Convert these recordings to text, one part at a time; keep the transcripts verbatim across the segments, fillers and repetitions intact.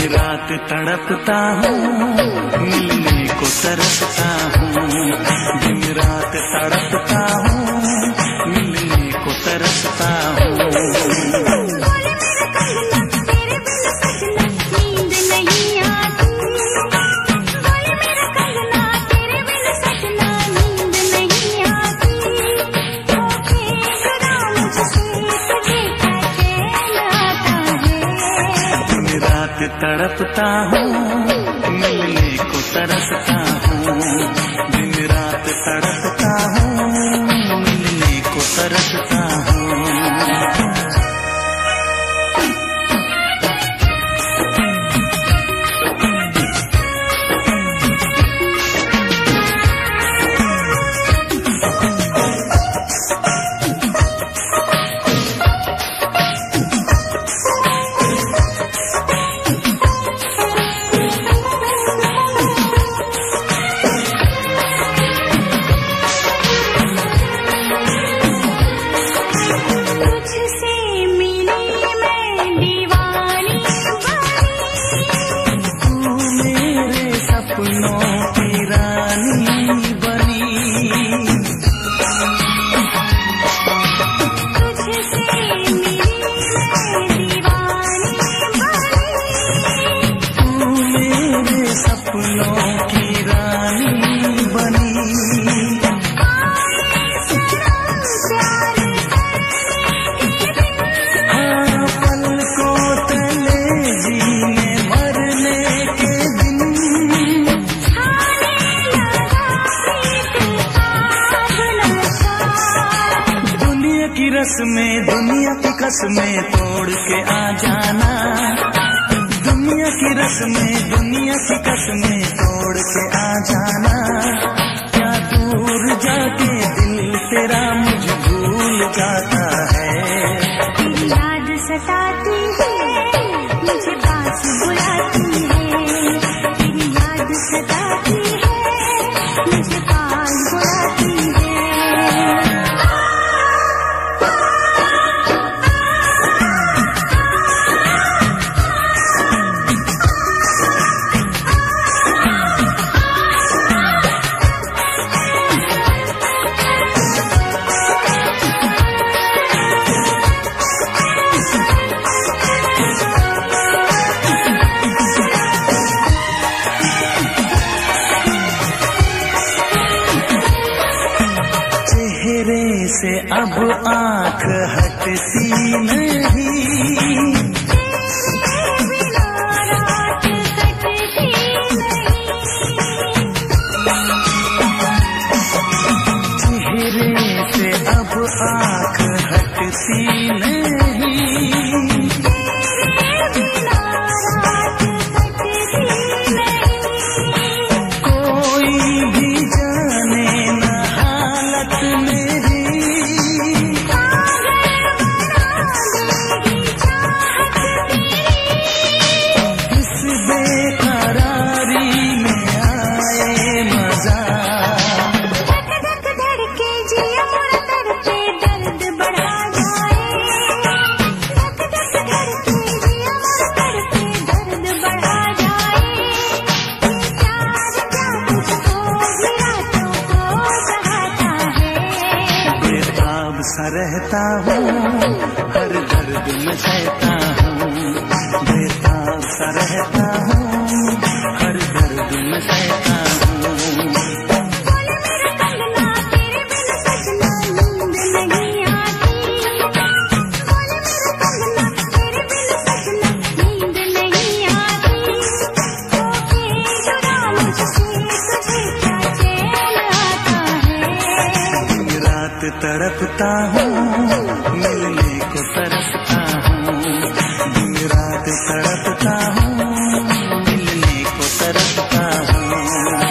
रात तड़पता हूँ, मिलने को तरसता हूँ। दिन रात तड़पता हूँ, मिलने को तरसता हूँ। तड़पता हूँ, मिलने को तरसता हूँ। दिन रात तड़पता हूँ, मिलने को तरसता हूँ। में दुनिया की कसमें तोड़ के आ जाना, दुनिया की रस्में दुनिया की कसमें तोड़ के आ जाना। क्या दूर जाके दिल तेरा मुझे भूल जाता है। तेरी याद सताती है, मुझे पास बुलाती है। तेरी याद सताती है, मुझे पास बुलाती है। से अब आँख हटती नहीं, चेहरे से अब आँख हटती नहीं। कोई भी जाने न हालत मेरी, सा रहता हूँ, हर दर्द में सहता हूँ। बेताब सा रहता हूँ, हर दर्द में सहता हूँ। तड़पता हूँ, मिलने को तरसता हूँ। दिन रात तड़पता हूँ, मिलने को तरसता हूँ।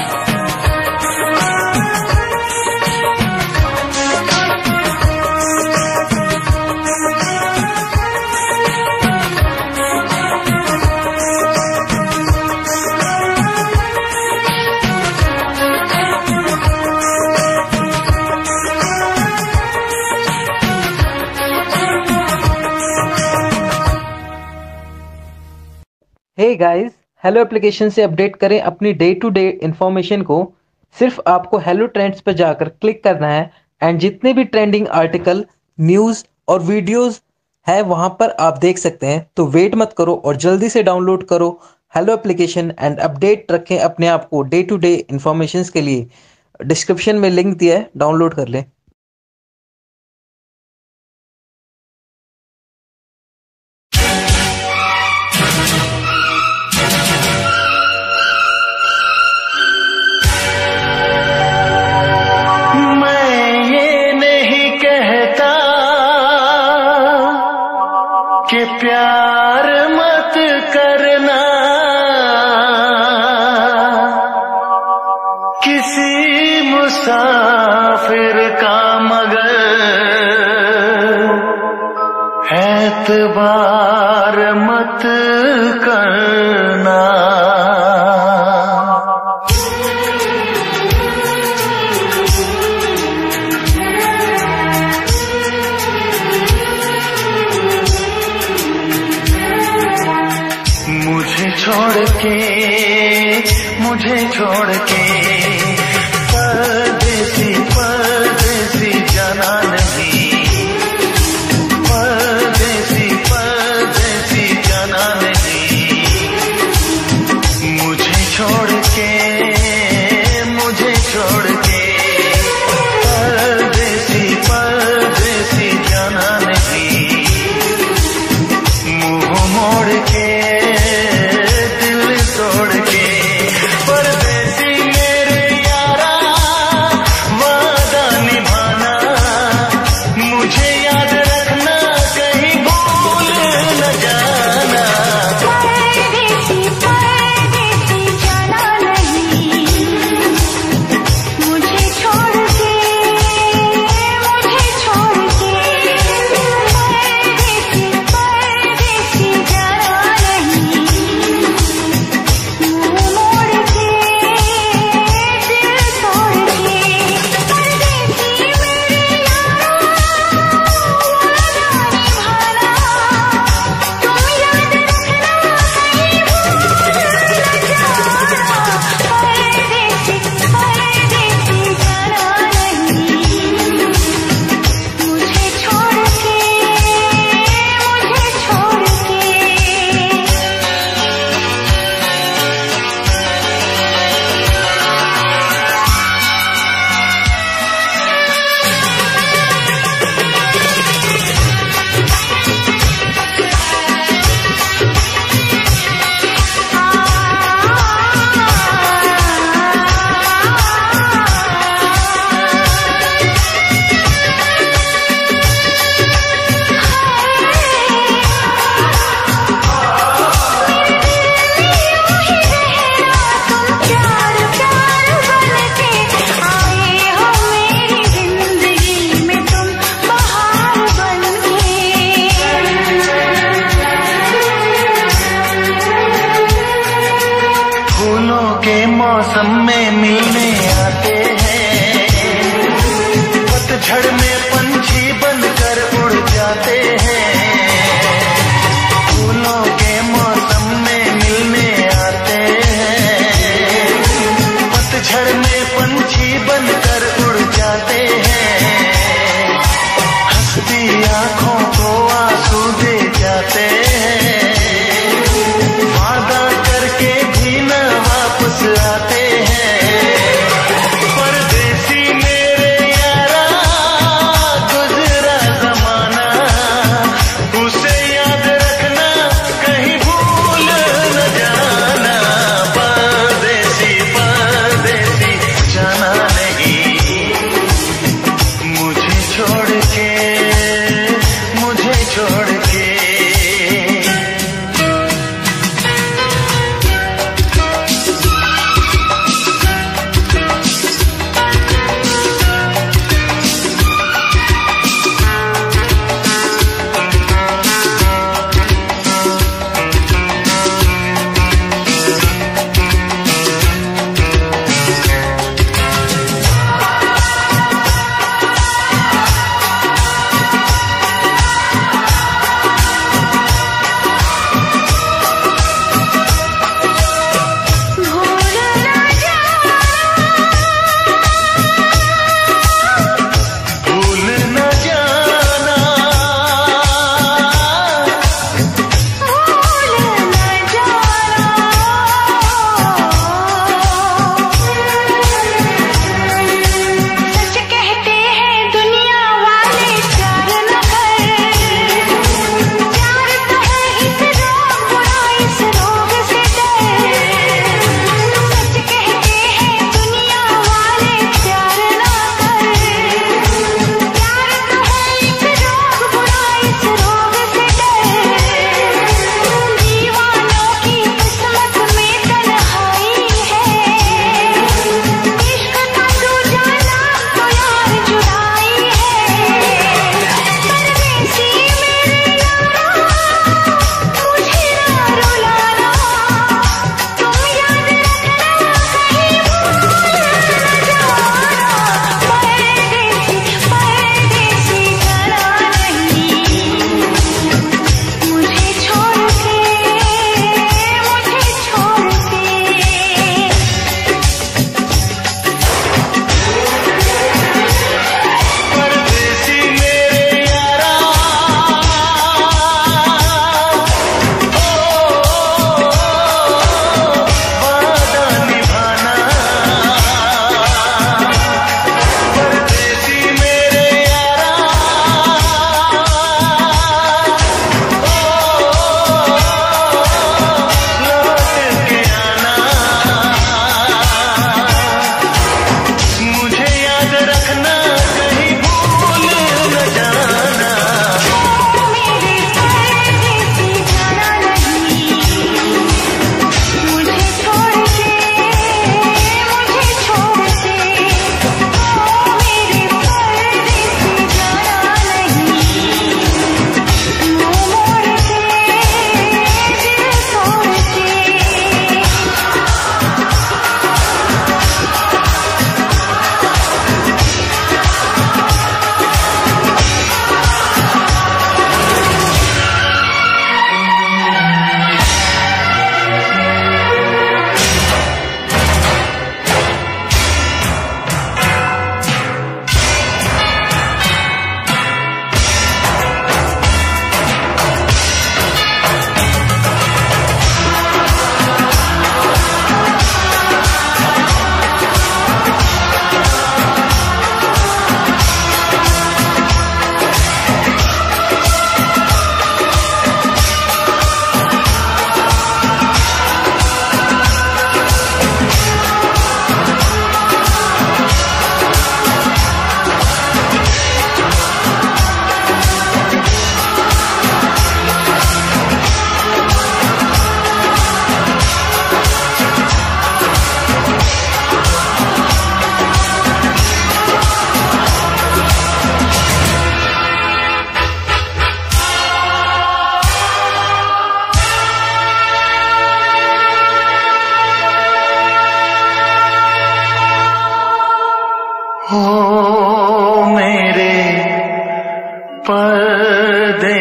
हे गाइस, हेलो एप्लीकेशन से अपडेट करें अपनी डे टू डे इंफॉर्मेशन को। सिर्फ आपको हेलो ट्रेंड्स पर जाकर क्लिक करना है एंड जितने भी ट्रेंडिंग आर्टिकल, न्यूज़ और वीडियोस है वहां पर आप देख सकते हैं। तो वेट मत करो और जल्दी से डाउनलोड करो हेलो एप्लीकेशन एंड अपडेट रखें अपने आप को डे टू डे इंफॉर्मेशन के लिए। डिस्क्रिप्शन में लिंक दिया है, डाउनलोड कर लें। कि प्यार मत करना किसी मुसाफिर का, मगर एतबार मत करना। मुझे छोड़ के मुझे छोड़ के परदेसी परदेसी जाना नहीं, परदेसी परदेसी जाना नहीं। मुझे छोड़ के मुझे छोड़ के परदेसी परदेसी जाना नहीं। मुंह मोड़ के छोड़ के परदेसी मेरे यारा, वादा निभाना मुझे याद रखना, कहीं भूल न जाना। परदेसी परदेसी जाना नहीं, मुझे छोड़ के मुझे छोड़ के परदेसी परदेसी जाना नहीं। मौसम में मिलने आते हैं, पतझड़ में पंछी बनकर उड़ जाते हैं। फूलों के मौसम में मिलने आते हैं, पतझड़ में पंछी बनकर उड़ जाते हैं। हंसती आंखों को आंसू दे जाते हैं, वादा करके भी न वापस आते हैं।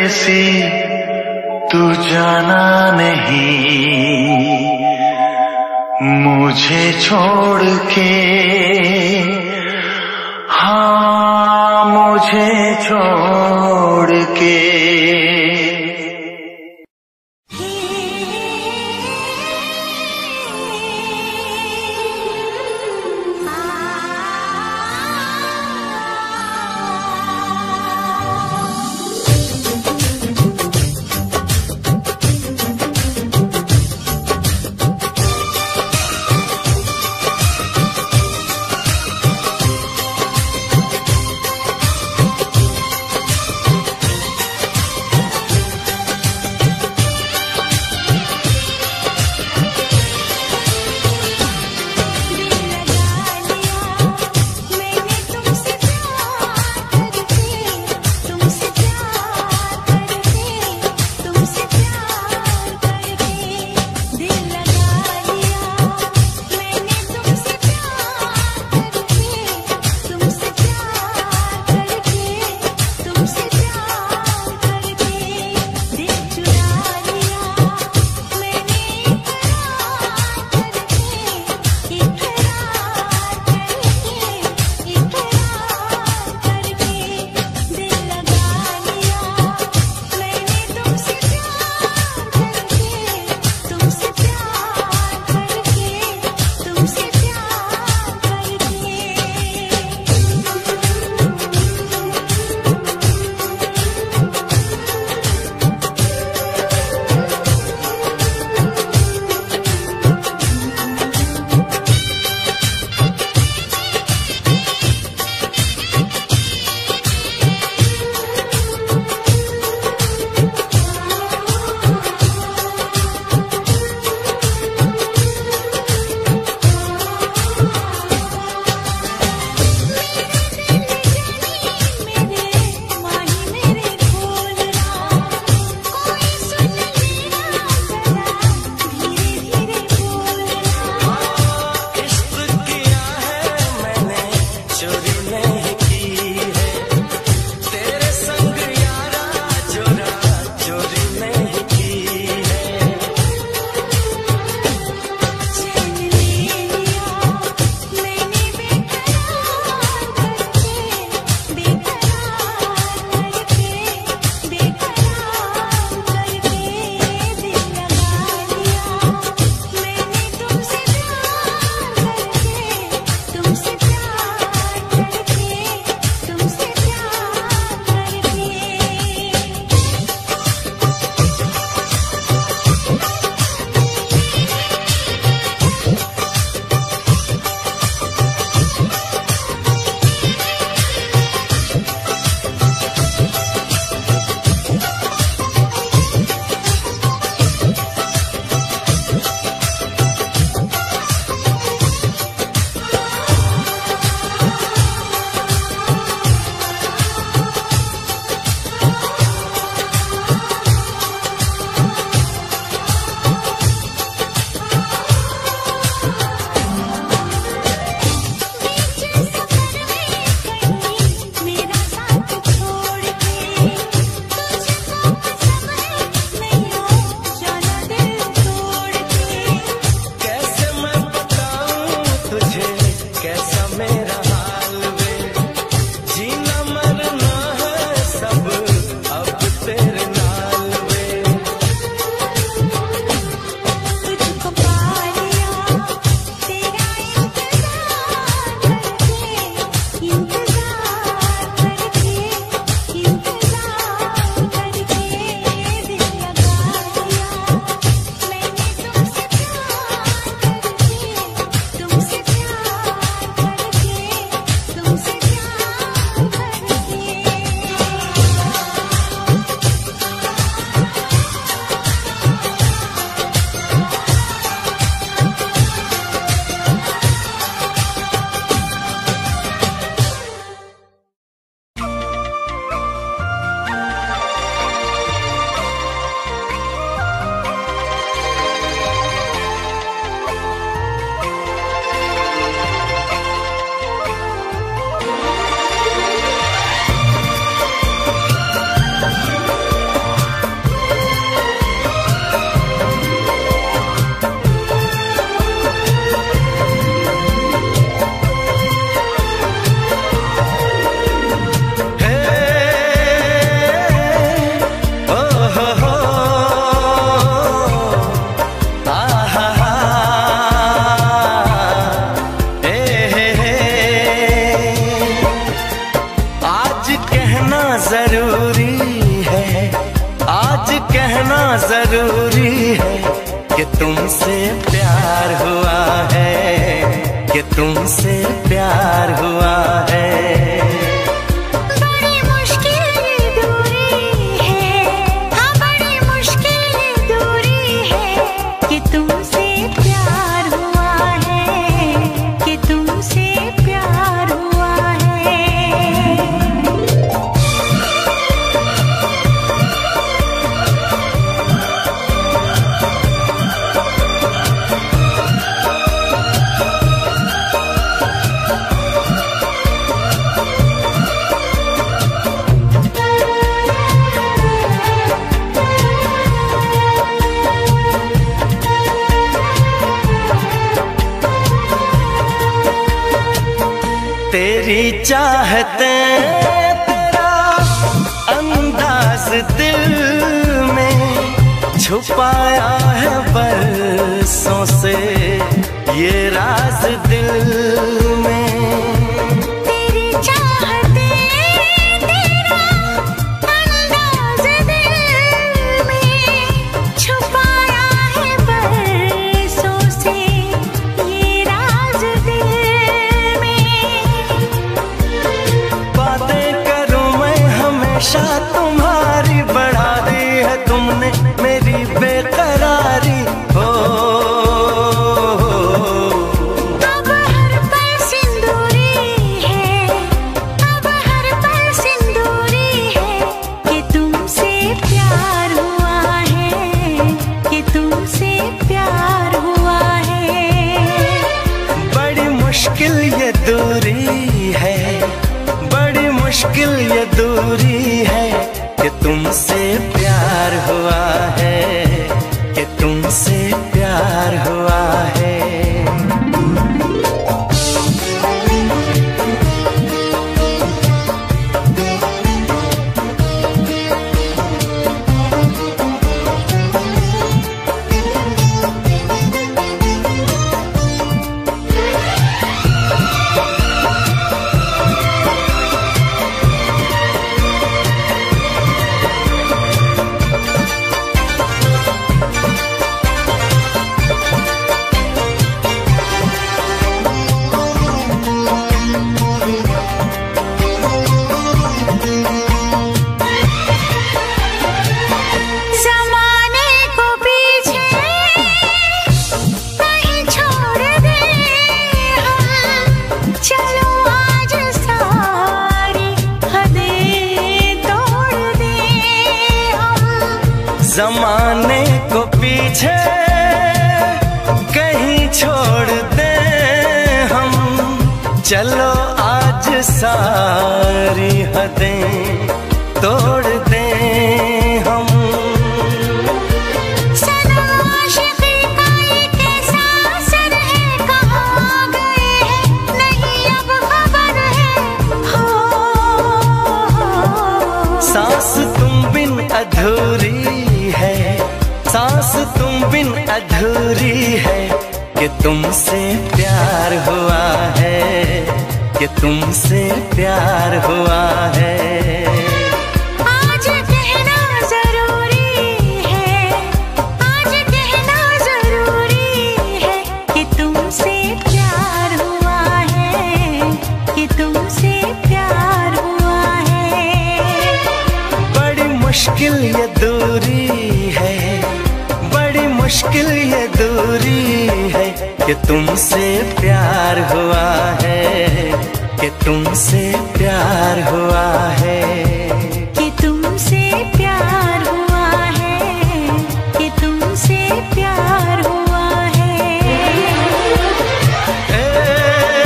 परदेसी तू जाना नहीं मुझे छोड़ के, हाँ मुझे छोड़ के। तुमसे प्यार हुआ है, कि तुमसे प्यार हुआ है। बड़ी मुश्किल ये दूरी है, हाँ बड़ी मुश्किल ये दूरी है, कि तुमसे प्यार हुआ है, कि तुमसे प्यार हुआ है। तेरी चाहते तेरा अंदाज दिल में छुपाया है बरसों से ये राज दिल में। तेरी चाहते तेरा अंदाज दिल में छुपाया है बरसों से ये राज दिल में। बातें करूं मैं हमेशा तुम्हारी, बढ़ा दी है तुमने मेरी बेकरारी हो। अब हर पल सिंदूरी है, अब हर पल सिंदूरी है, कि तुमसे प्यार हुआ है, कि तुमसे प्यार हुआ है। बड़ी मुश्किल ये दूरी है, बड़ी मुश्किल ये दूरी है, कि तुमसे प्यार हुआ है, कि तुमसे प्यार हुआ है। ज़माने को पीछे कहीं छोड़ दे हम, चलो आज सारी हदें तोड़ दे हम। जमाने को पीछे कहीं छोड़ दे हम, चलो आज सारी हदें तोड़ दे हम। सनम आशिक़ी का ये कैसा असर है, कहाँ गए हैं नहीं अब खबर है हो। सांस तुम बिन अधूरी है, सांस तुम बिन अधूरी है, कि तुमसे प्यार हुआ है, कि तुमसे प्यार हुआ है। आज कहना जरूरी है, आज कहना जरूरी है, कि तुमसे प्यार हुआ है, कि तुमसे प्यार हुआ है। बड़ी मुश्किल ये दूरी है, बड़ी मुश्किल ये दूरी है, कि तुमसे प्यार हुआ है, कि तुमसे प्यार हुआ है। कि तुमसे प्यार हुआ है, कि तुमसे प्यार हुआ है। ए,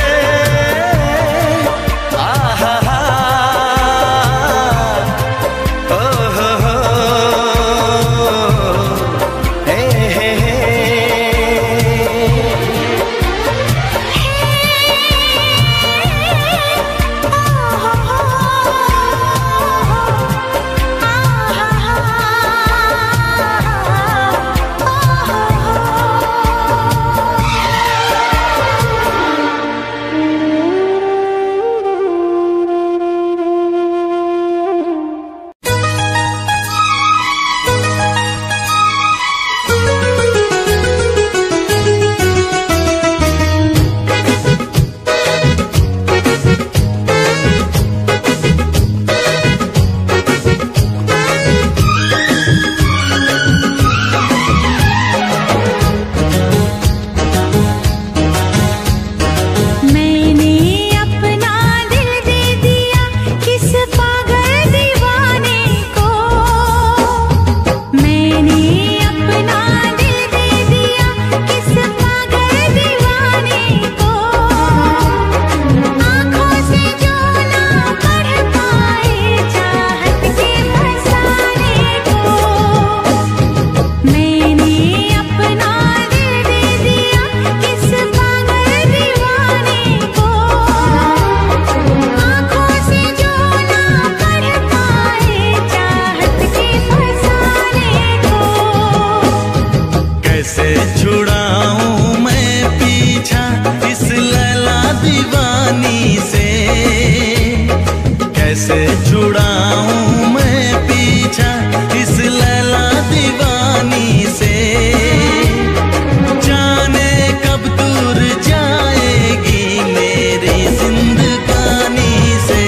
आहा हा, ओ हो हो, ए हे हे। ओ हो हो, छुड़ाऊं मैं पीछा इस लैला दीवानी से, कैसे छुड़ाऊं मैं पीछा इस लैला दीवानी से, जाने कब दूर जाएगी मेरी जिंदगानी से।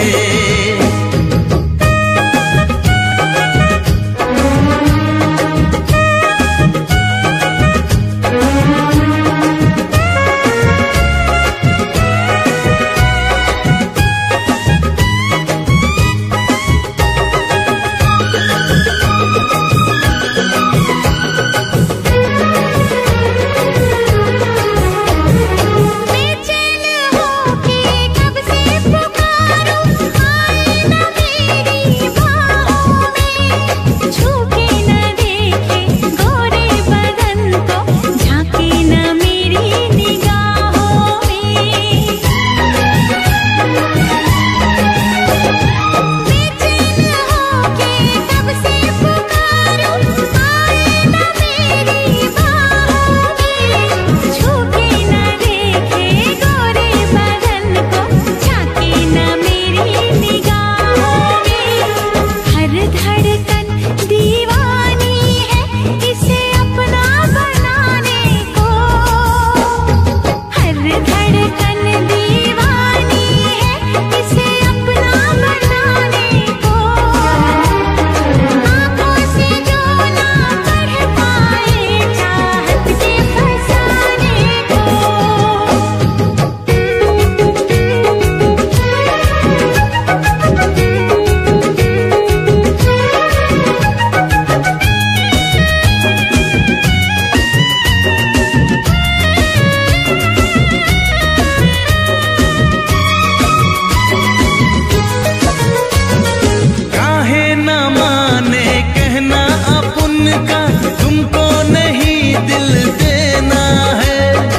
तुमको नहीं दिल देना है,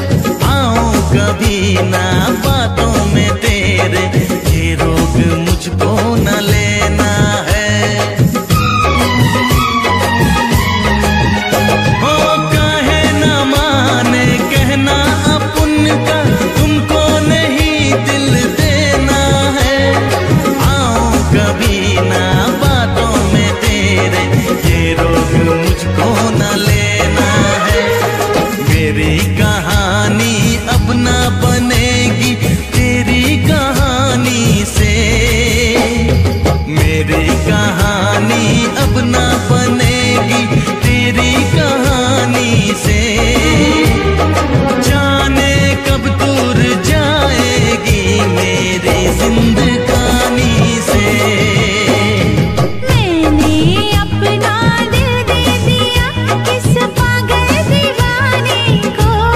आऊं कभी ना बातों में तेरे, ये रोग मुझको न लेना है। ओ कहे न माने कहना अपन का, तुमको नहीं दिल देना है, आऊं कभी ना बातों में तेरे, ये रोग मुझको न लेना है। मेरी कहानी अब ना बनेगी तेरी कहानी से, मेरी कहानी अब ना बनेगी तेरी कहानी से, जाने कब दूर जाएगी मेरी जिंदगानी से। अपना दिल दे दिया किस पागल दीवाने को,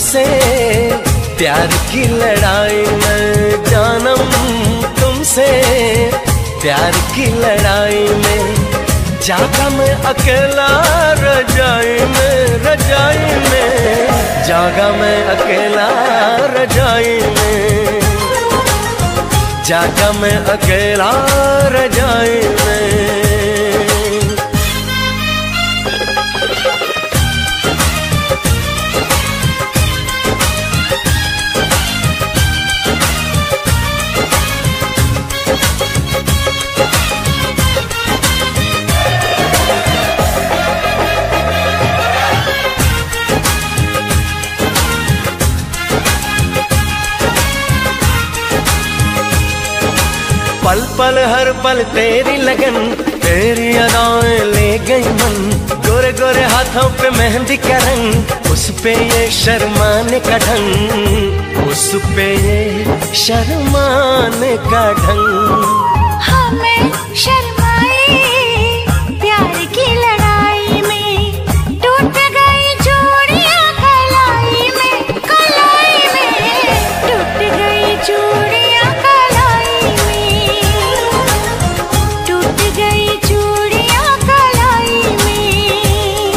तुमसे प्यार की लड़ाई में, जानम तुमसे प्यार की लड़ाई में, जागा मैं अकेला रजाई में, रजाई में, जागा मैं अकेला रजाई में, जागा मैं अकेला रजाई में। पल पल हर पल तेरी लगन, तेरी अदाएं ले गई मन, गोरे गोरे हाथों पे मेहंदी का रंग, उस पे ये शर्माने का ढंग, उस पे ये शर्माने का ढंग। हमें शर्माए प्यार की लड़ाई में, टूट गई चूड़ियां कलाई में, कलाई में, टूट गई चूड़ियां कलाई में, टूट गई चूड़ियां कलाई में।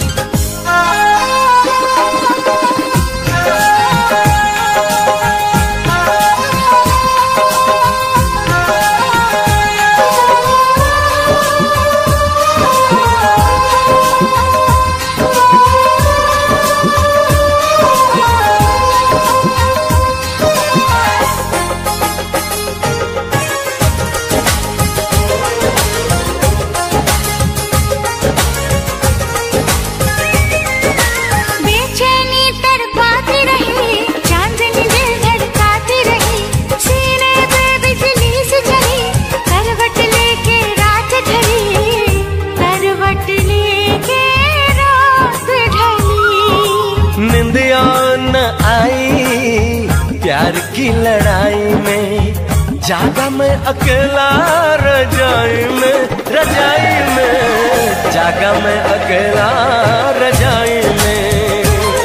बेचैनी तड़पाती रही, चांदनी दिल धड़काती रही, सीने पे बिजली से जली, करवट लेके रात ढली, करवट लेके रात ढली। निंदिया न आई प्यार की लड़ाई में, जागा मैं अकेला रजाई में, रजाई में, जागा मैं अकेला रजाई में,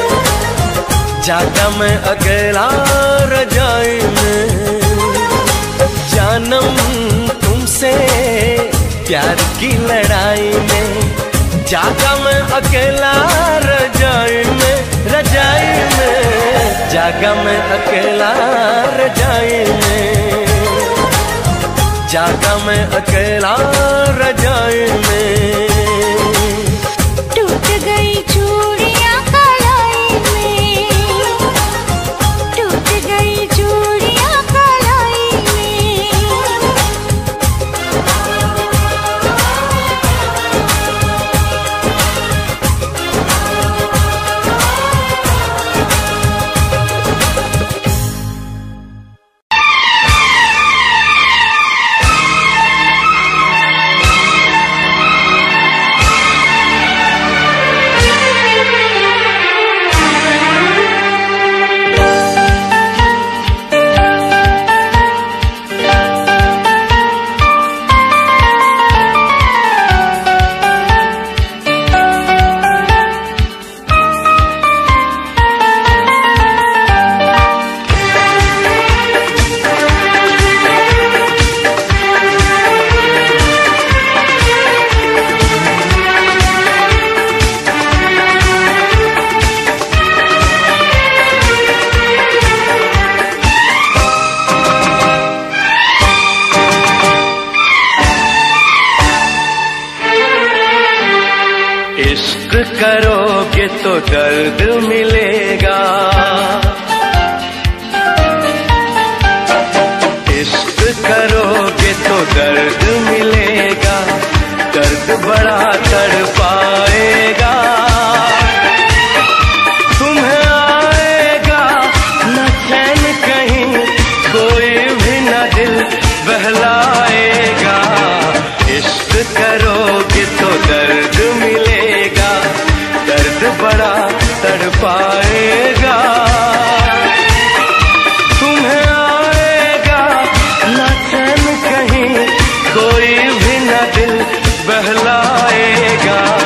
जागा मैं अकेला रजाई में। जानम तुमसे प्यार की लड़ाई में, जागा मैं अकेला रजाई में, रजाई में, जागा मैं अकेला रजाई में, जागा मैं अकेला रजाई में। टूट गई चूड़ियां कलाई में, टूट गई चूड़ियां कलाई में। इश्क करोगे तो दर्द मिलेगा, इश्क करोगे तो दर्द मिलेगा, दर्द बड़ा तड़पाएगा, तुम्हें आएगा न चैन कहीं, कोई भी न दिल बहलाएगा। इश्क करोगे तो दर्द मिलेगा, दर्द बड़ा तड़पाएगा, तुम्हें आएगा न चैन कहीं, कोई भी न दिल बहलाएगा।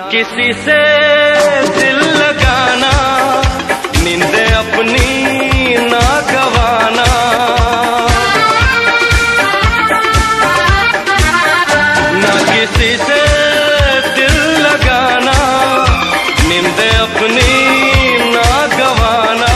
किसी से दिल लगाना, नींदे अपनी ना गवाना। ना किसी से दिल लगाना, नींदे अपनी ना गवाना।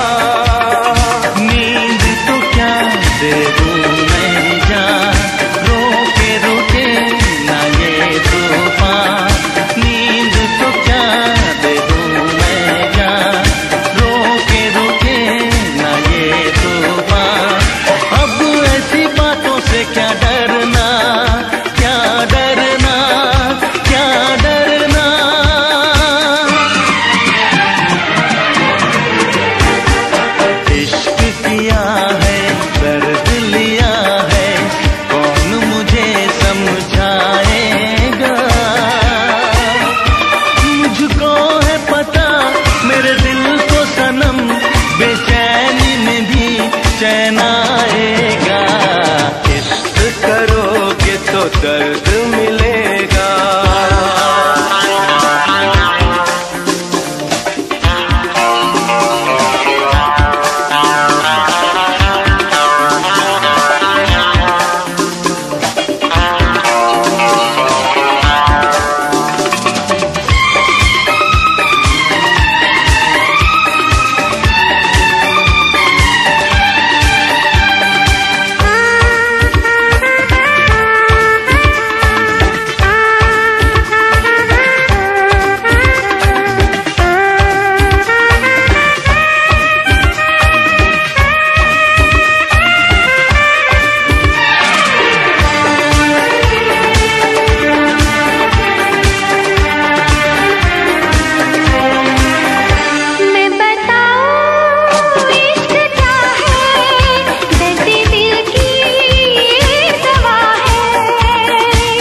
नींद तो क्या दे दूं मैं जान, रोके रुके ना ये तूफान। नींद तो क्या दे दूं मैं जान, रोके रुके ना ये तूफान। अब ऐसी बातों से क्या डरना, क्या डरना, क्या डरना। इश्क किया है, दर्द लिया है, कौन मुझे समझाएगा। मुझको है पता मेरे दिल को सनम, बेचैनी में भी चैन आएगा। इश्क करोगे तो दर्द मिलेगा। मैं बताऊं इश्क क्या है, दर्द दिल की दवा है।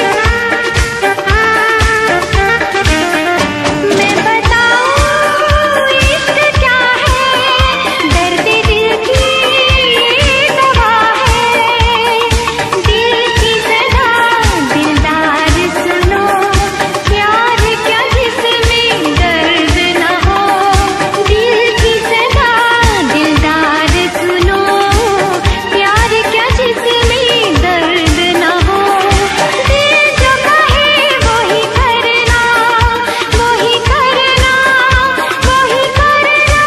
मैं बताऊं इश्क क्या है, दर्द दिल की दवा है। दिल की सदा दिलदार सुनो, प्यार क्या जिसमें दर्द न हो। दिल की सदा दिलदार सुनो, प्यार क्या जिसमें दर्द न हो। दिल जो कहे वही करना, वही करना, वही करना।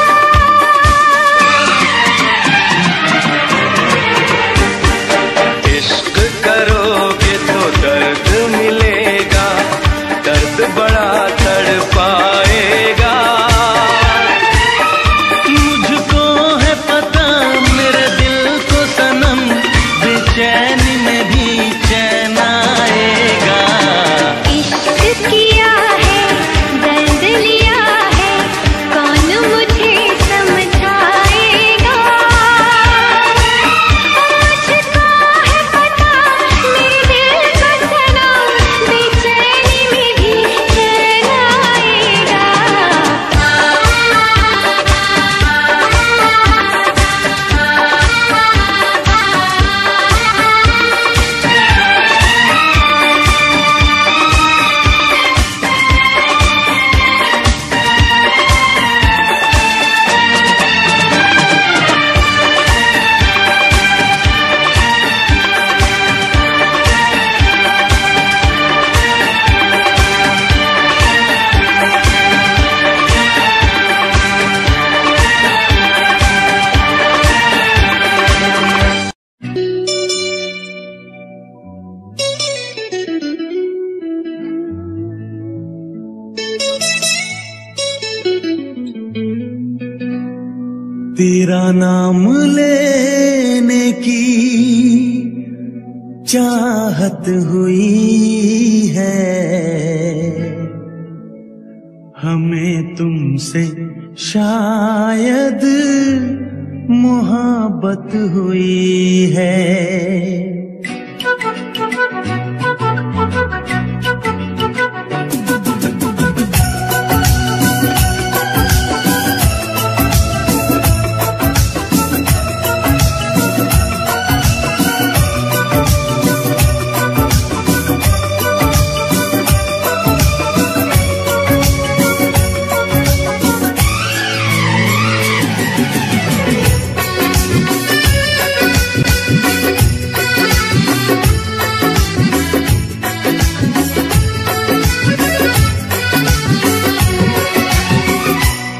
इश्क करोगे तो दर्द मिलेगा, दर्द बड़ा तड़पाएगा। मुझको है पता मेरे दिल को सनम, बेचैनी में भी चैन आएगा। इश्क किया है, दर्द लिया है, कौन मुझे समझाएगा। मुझको है पता मेरे दिल को सनम, बेचैनी में भी चैन आएगा। तेरा नाम लेने की चाहत हुई है, हमें तुमसे शायद मोहब्बत हुई है।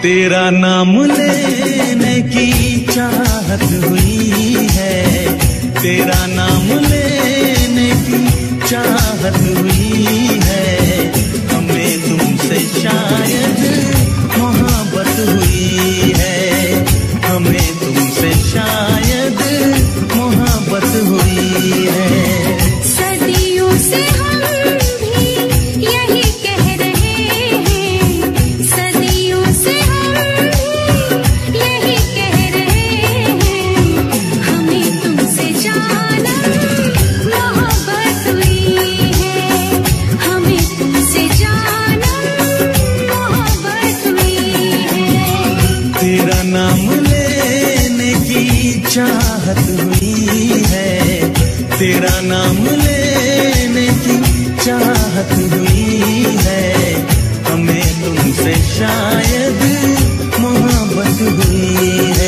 तेरा नाम लेने की चाहत हुई है, तेरा नाम लेने की चाहत हुई है, हमें तुमसे शायद मोहब्बत हुई है, हमें तुमसे शायद मोहब्बत हुई है। सदियों से हम भी यही कह रहे हैं, सदियों से हम भी यही कह रहे हैं, हमें तुमसे जानम मोहब्बत हुई है, हमें तुमसे जानम मोहब्बत हुई है। तेरा नाम लेने की चाहत हुई है, तेरा नाम लेने की चाहत हुई है, हमें तुमसे शायद मोहब्बत हुई है।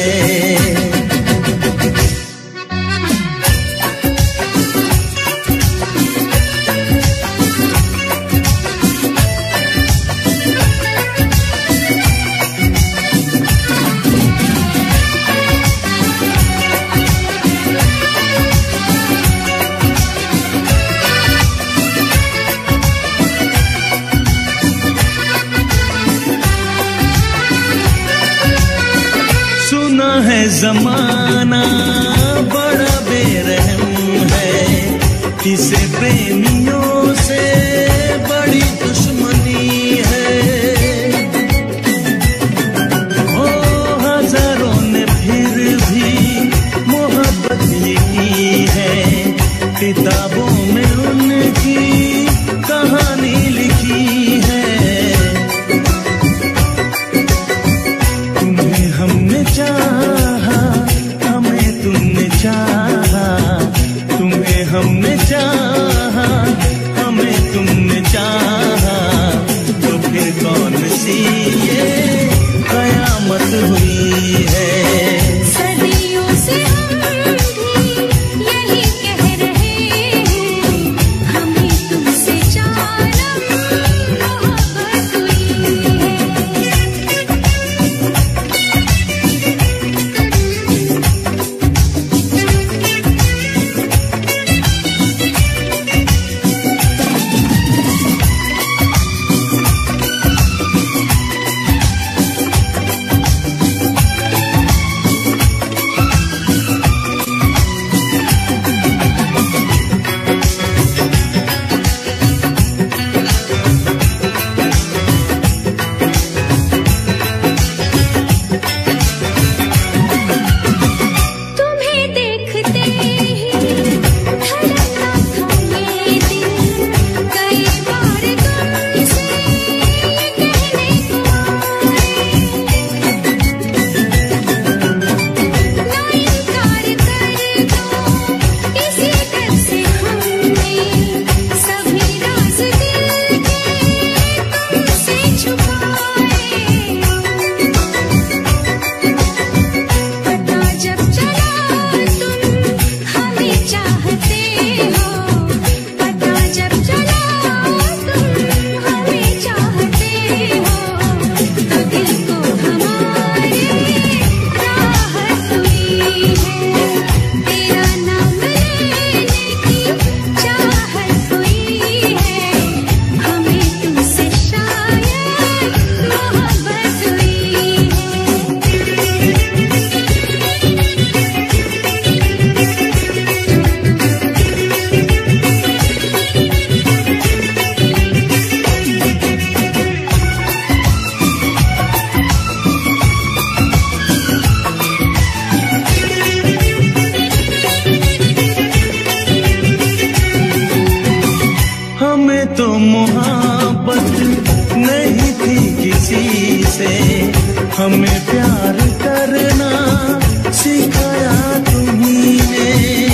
सुना है जमाना बड़ा बेरहम है, किसे प्रेमियों से बड़ी दुश्मनी है, ओ हजारों ने फिर भी मोहब्बत ये की है, किताबों में उनकी कहानी लिखी है। तुम्हें हमने चाहा, हमें तुमने चाहा, तुम्हें हमने चाहा, हमें तुमने चाहा, तो फिर कौन सी ये कयामत हुई है। सदियों से हम भी यही कह रहे हैं, हमें तुमसे जानम मोहब्बत हुई है। तुम्हें देखते ही धड़कता था ये दिल, कई बार तुमसे ये कहने को आए, ना इनकार कर दो इसी डर से हमने सभी राज दिल के तुमसे छुपाए। पता जब चला तुम हमें चाहते हो, पता जब चला तुम हमें चाहते हो, तो दिल को हमारे राहत हुई है, तेरा नाम लेने की चाहत हुई है, हमें तुमसे शायद मोहब्बत हुई है। हमें तो मोहब्बत नहीं थी किसी से, हमें प्यार करना सिखाया तुम्ही ने।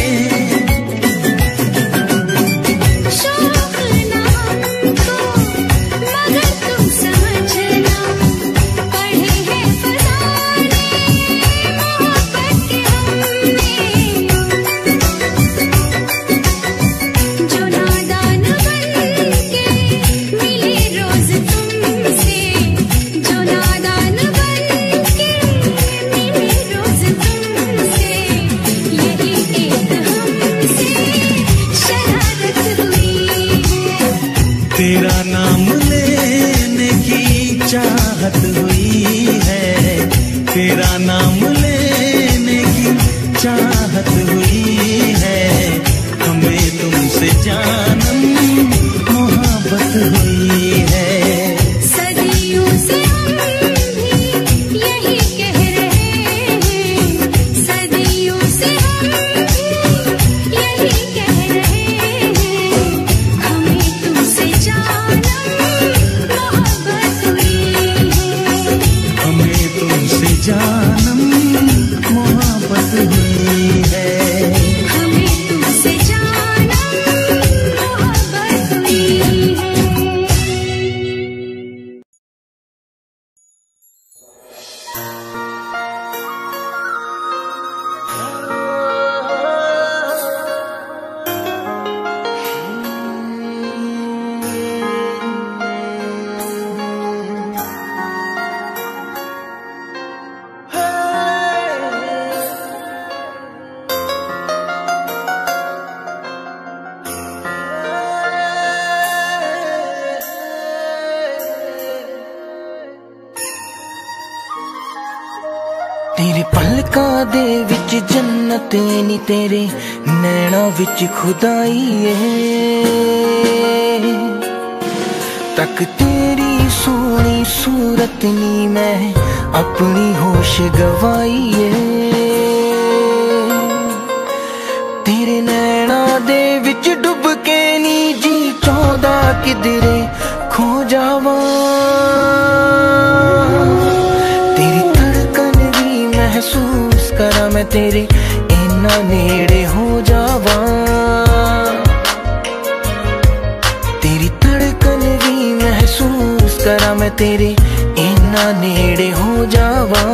शौक ना हमको मगर तुम समझना, पढ़े हैं फसाने मोहब्बत के हमने, जो नादान बन के मिले रोज तुमसे, जो नादान बन तेरा नाम लेने की चाहत हुई है, हमें तुमसे जानम मोहब्बत हुई है। सदियों से हम भी यही कह रहे हैं, सदियों से हम भी यही कह रहे हैं, हमें तुमसे जानम मोहब्बत हुई है, हमें तुमसे जानम मोहब्बत हुई है, हमें तुमसे जानम मोहब्बत हुई है। तेरे पलकां दे विच जन्नत नी, तेरे नैना विच खुदाई है। तक तेरी सोनी सूरत नी, मैं अपनी होश गवाई है। तेरे नैना दे विच डुब के नी जी चौदा किधरे खो जावा। तेरी धड़कन भी महसूस करा मैं, तेरे इन्ना नेड़े हो जावा। तेरी धड़कन भी महसूस करा मैं, तेरे इन्ना नेड़े हो जावा।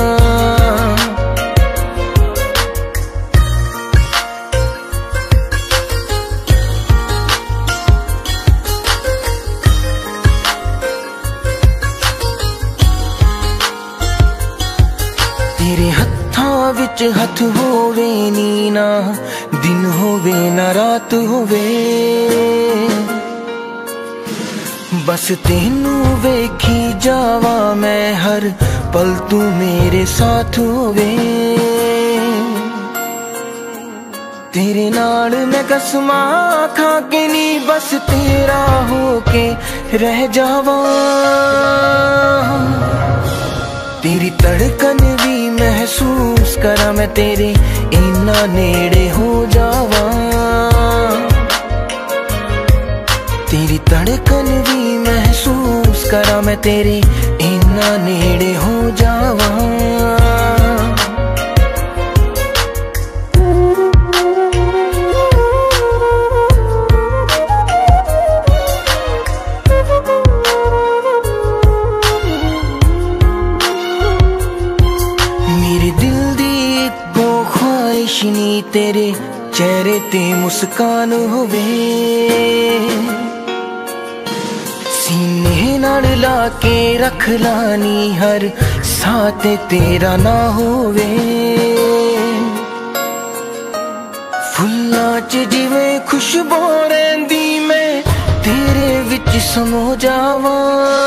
तेरे हत्थां विच हथ होवे नी ना, दिन होवे ना रात होवे, बस तेनू वेखी जावा मैं, हर पल तू मेरे साथ होवे। तेरे नाल मैं कसमां खा के नी, बस तेरा होके रह जावा। तेरी धड़कन भी महसूस करा मैं, तेरे इन्ना नेड़े हो जावा। तेरी धड़कन भी महसूस करा मैं, तेरे इन्ना नेड़े हो जावा। तेरे चेहरे ते मुस्कान होवे, सीने नाल ला के रख लानी, हर साथ तेरा ना होवे। फुल्लां च जिवें खुशबू रहिंदी, मैं तेरे विच समो जावा।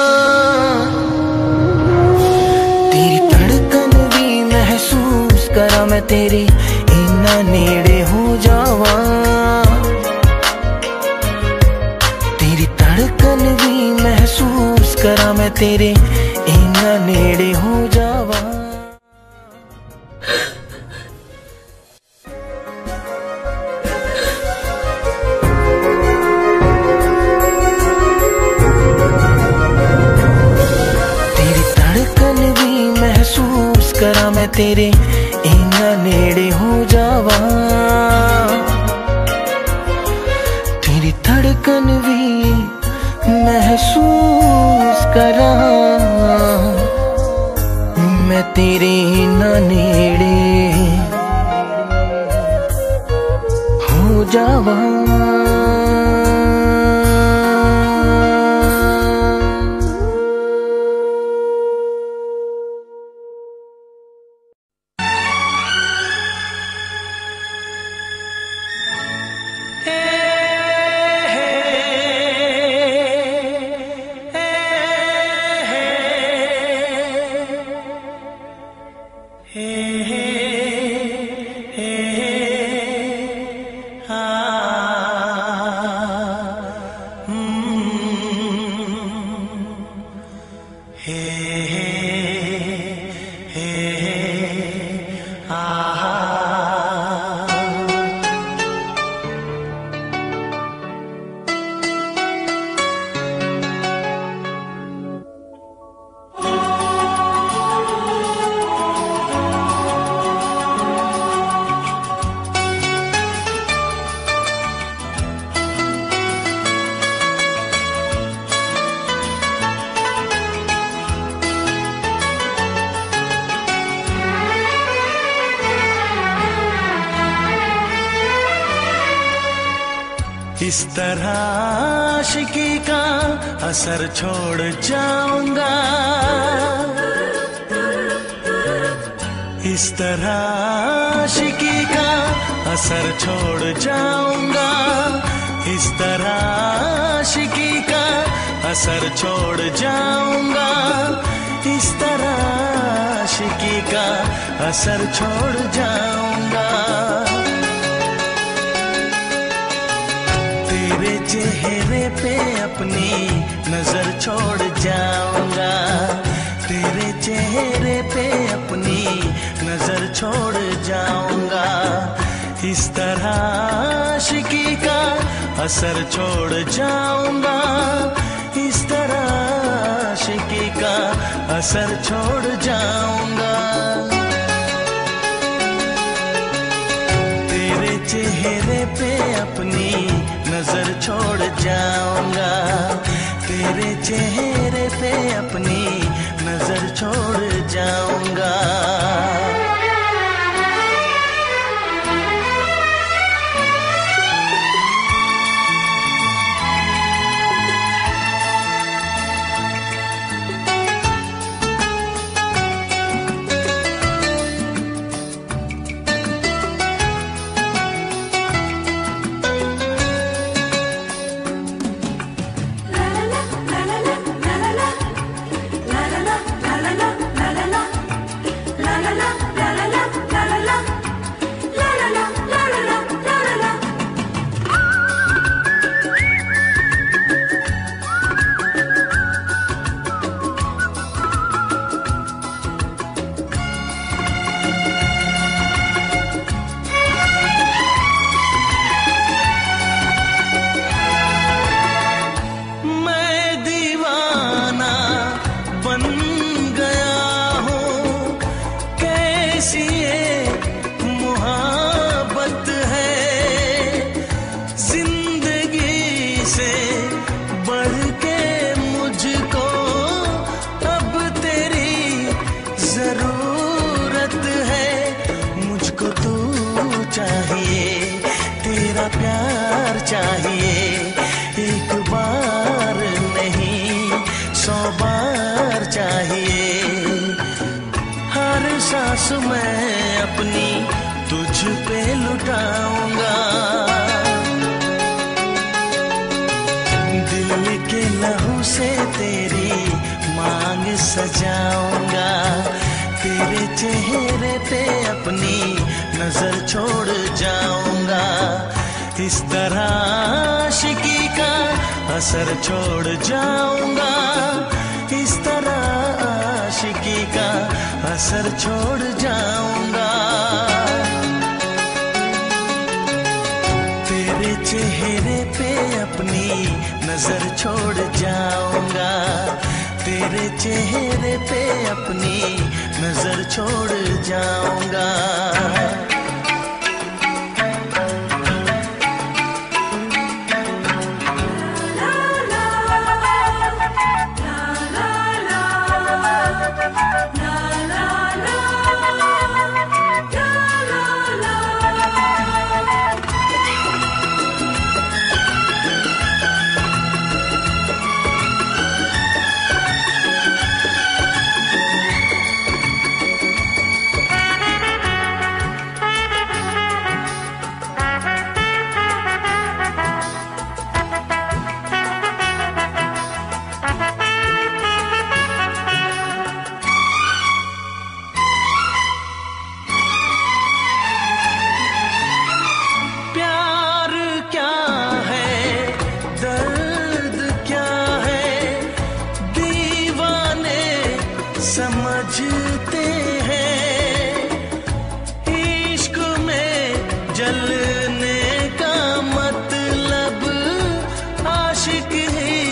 तेरी धड़कन भी महसूस करा मैं, तेरे इन्ना नेड़े हो जावा। तेरी धड़कन भी महसूस करा मैं, तेरे इन्ना नेड़े हो जावा। तेरी धड़कन भी महसूस करा मैं, तेरे इन्ना नेड़े हो जावा। तेरी धड़कन भी महसूस करा मैं, तेरे इन्ना नेड़े हो जावा। इस तरह आशिकी का असर छोड़ जाऊंगा, इस तरह आशिकी का असर छोड़ जाऊंगा, इस तरह आशिकी का असर छोड़ जाऊंगा, इस तरह आशिकी का असर छोड़ जाऊंगा। तेरे चेहरे पे अपनी नजर छोड़ जाऊंगा, तेरे चेहरे पे अपनी नजर छोड़ जाऊंगा, इस तरह आशिकी का असर छोड़ जाऊंगा, इस तरह आशिकी का असर छोड़ जाऊंगा। तेरे चेहरे पे अपनी नजर छोड़ जाऊंगा, तेरे चेहरे पे अपनी नजर छोड़ जाऊंगा। चाहिए एक बार नहीं सौ बार चाहिए, हर सांस मैं अपनी तुझ पे लुटाऊंगा, दिल के लहू से तेरी मांग सजाऊंगा, तेरे चेहरे पे अपनी नजर छोड़ जाऊंगा, इस तरह आशिकी का असर छोड़ जाऊंगा, इस तरह आशिकी का असर छोड़ जाऊंगा। तेरे चेहरे पे अपनी नजर छोड़ जाऊंगा, तेरे चेहरे पे अपनी नजर छोड़ जाऊंगा। समझते हैं इश्क में जलने का मतलब आशिक ही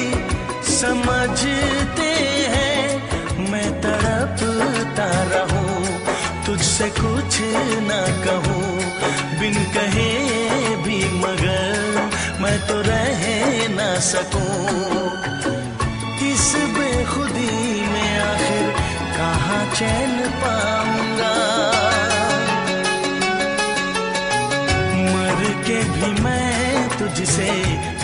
समझते हैं, मैं तड़पता रहूं तुझसे कुछ ना कहूं, बिन कहे भी मगर मैं तो रह ना सकूं, इस बेखुदी में आखिर कहाँ चैन पाऊंगा, मर के भी मैं तुझसे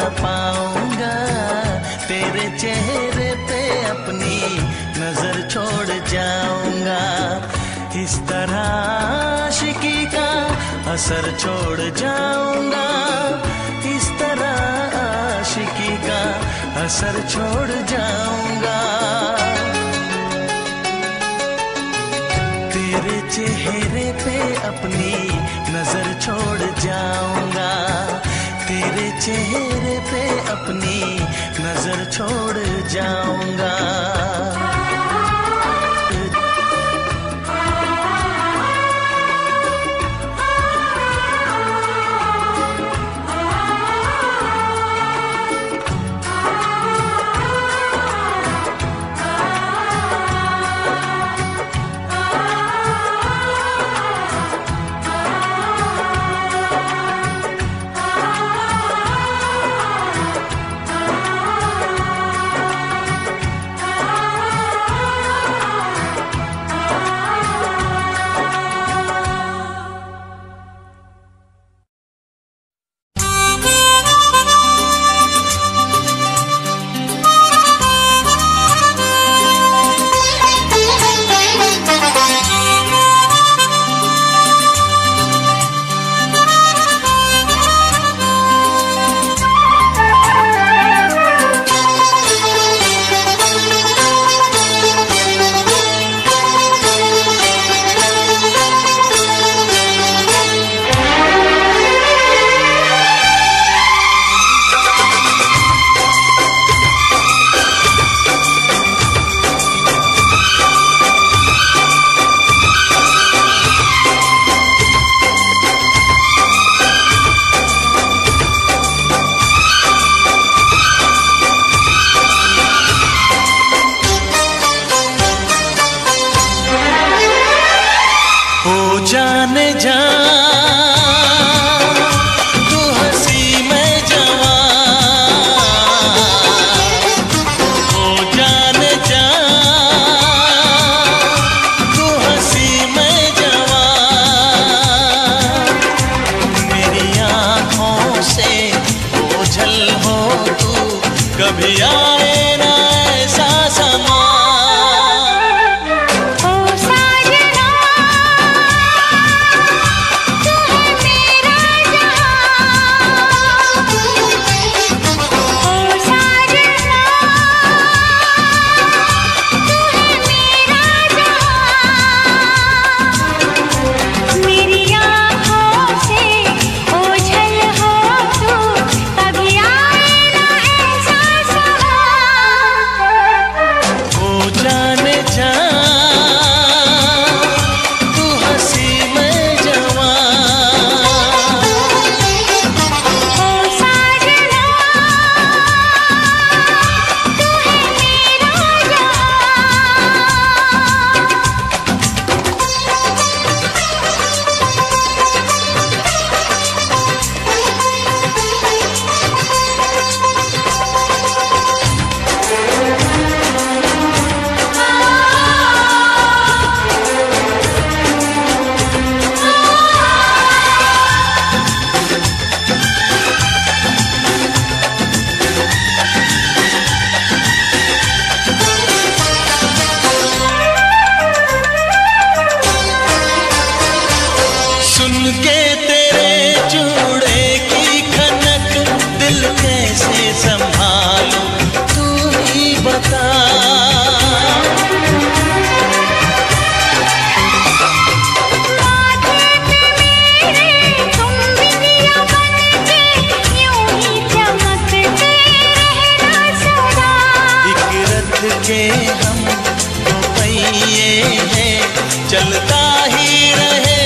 न पाऊंगा, तेरे चेहरे पे अपनी नजर छोड़ जाऊंगा। इस तरह आशिकी का असर छोड़ जाऊंगा, इस तरह आशिकी का असर छोड़ जाऊंगा। तेरे चेहरे पे अपनी नजर छोड़ जाऊंगा, तेरे चेहरे पे अपनी नजर छोड़ जाऊंगा। जाने जा तू हंसी मैं जवां, ओ जाने जा तू हंसी मैं जवां। मेरी आँखों से ओझल हो तू, कभी आए ना ऐसा समा। के तेरे चूड़े की खनक दिल कैसे संभालूं तू ही बता। एक रथ के हम दो पहिए हैं, चलता ही रहे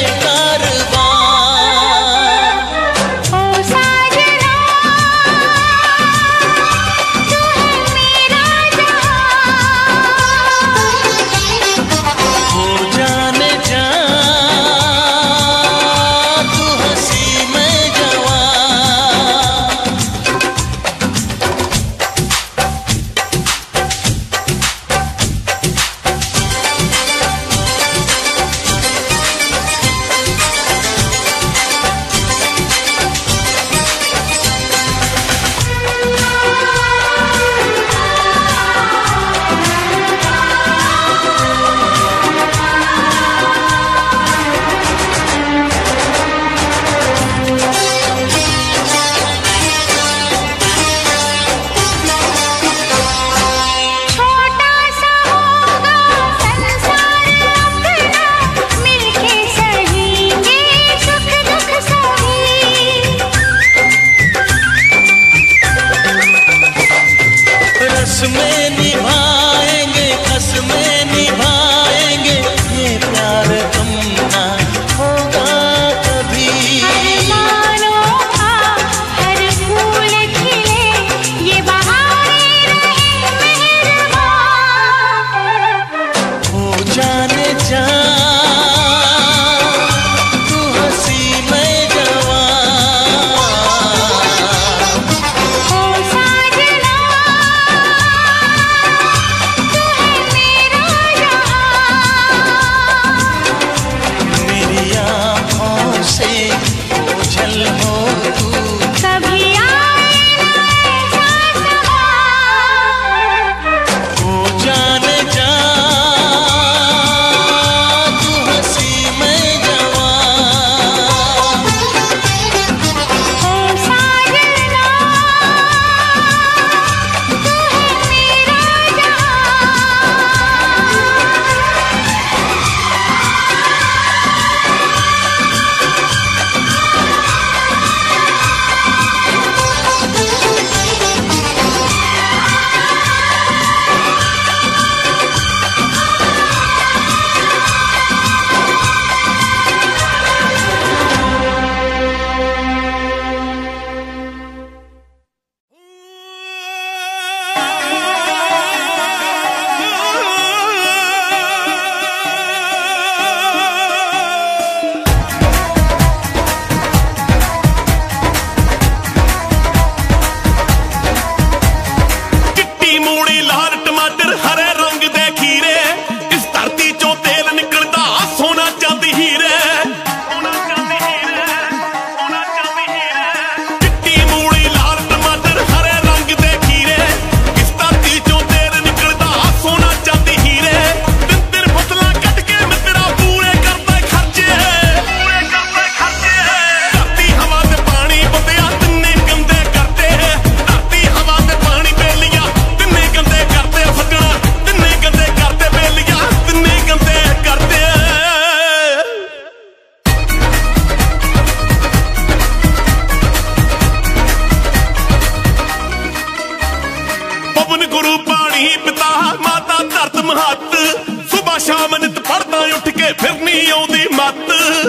शाम नित पढ़दा उठ के फिर नहीं आउंदी मत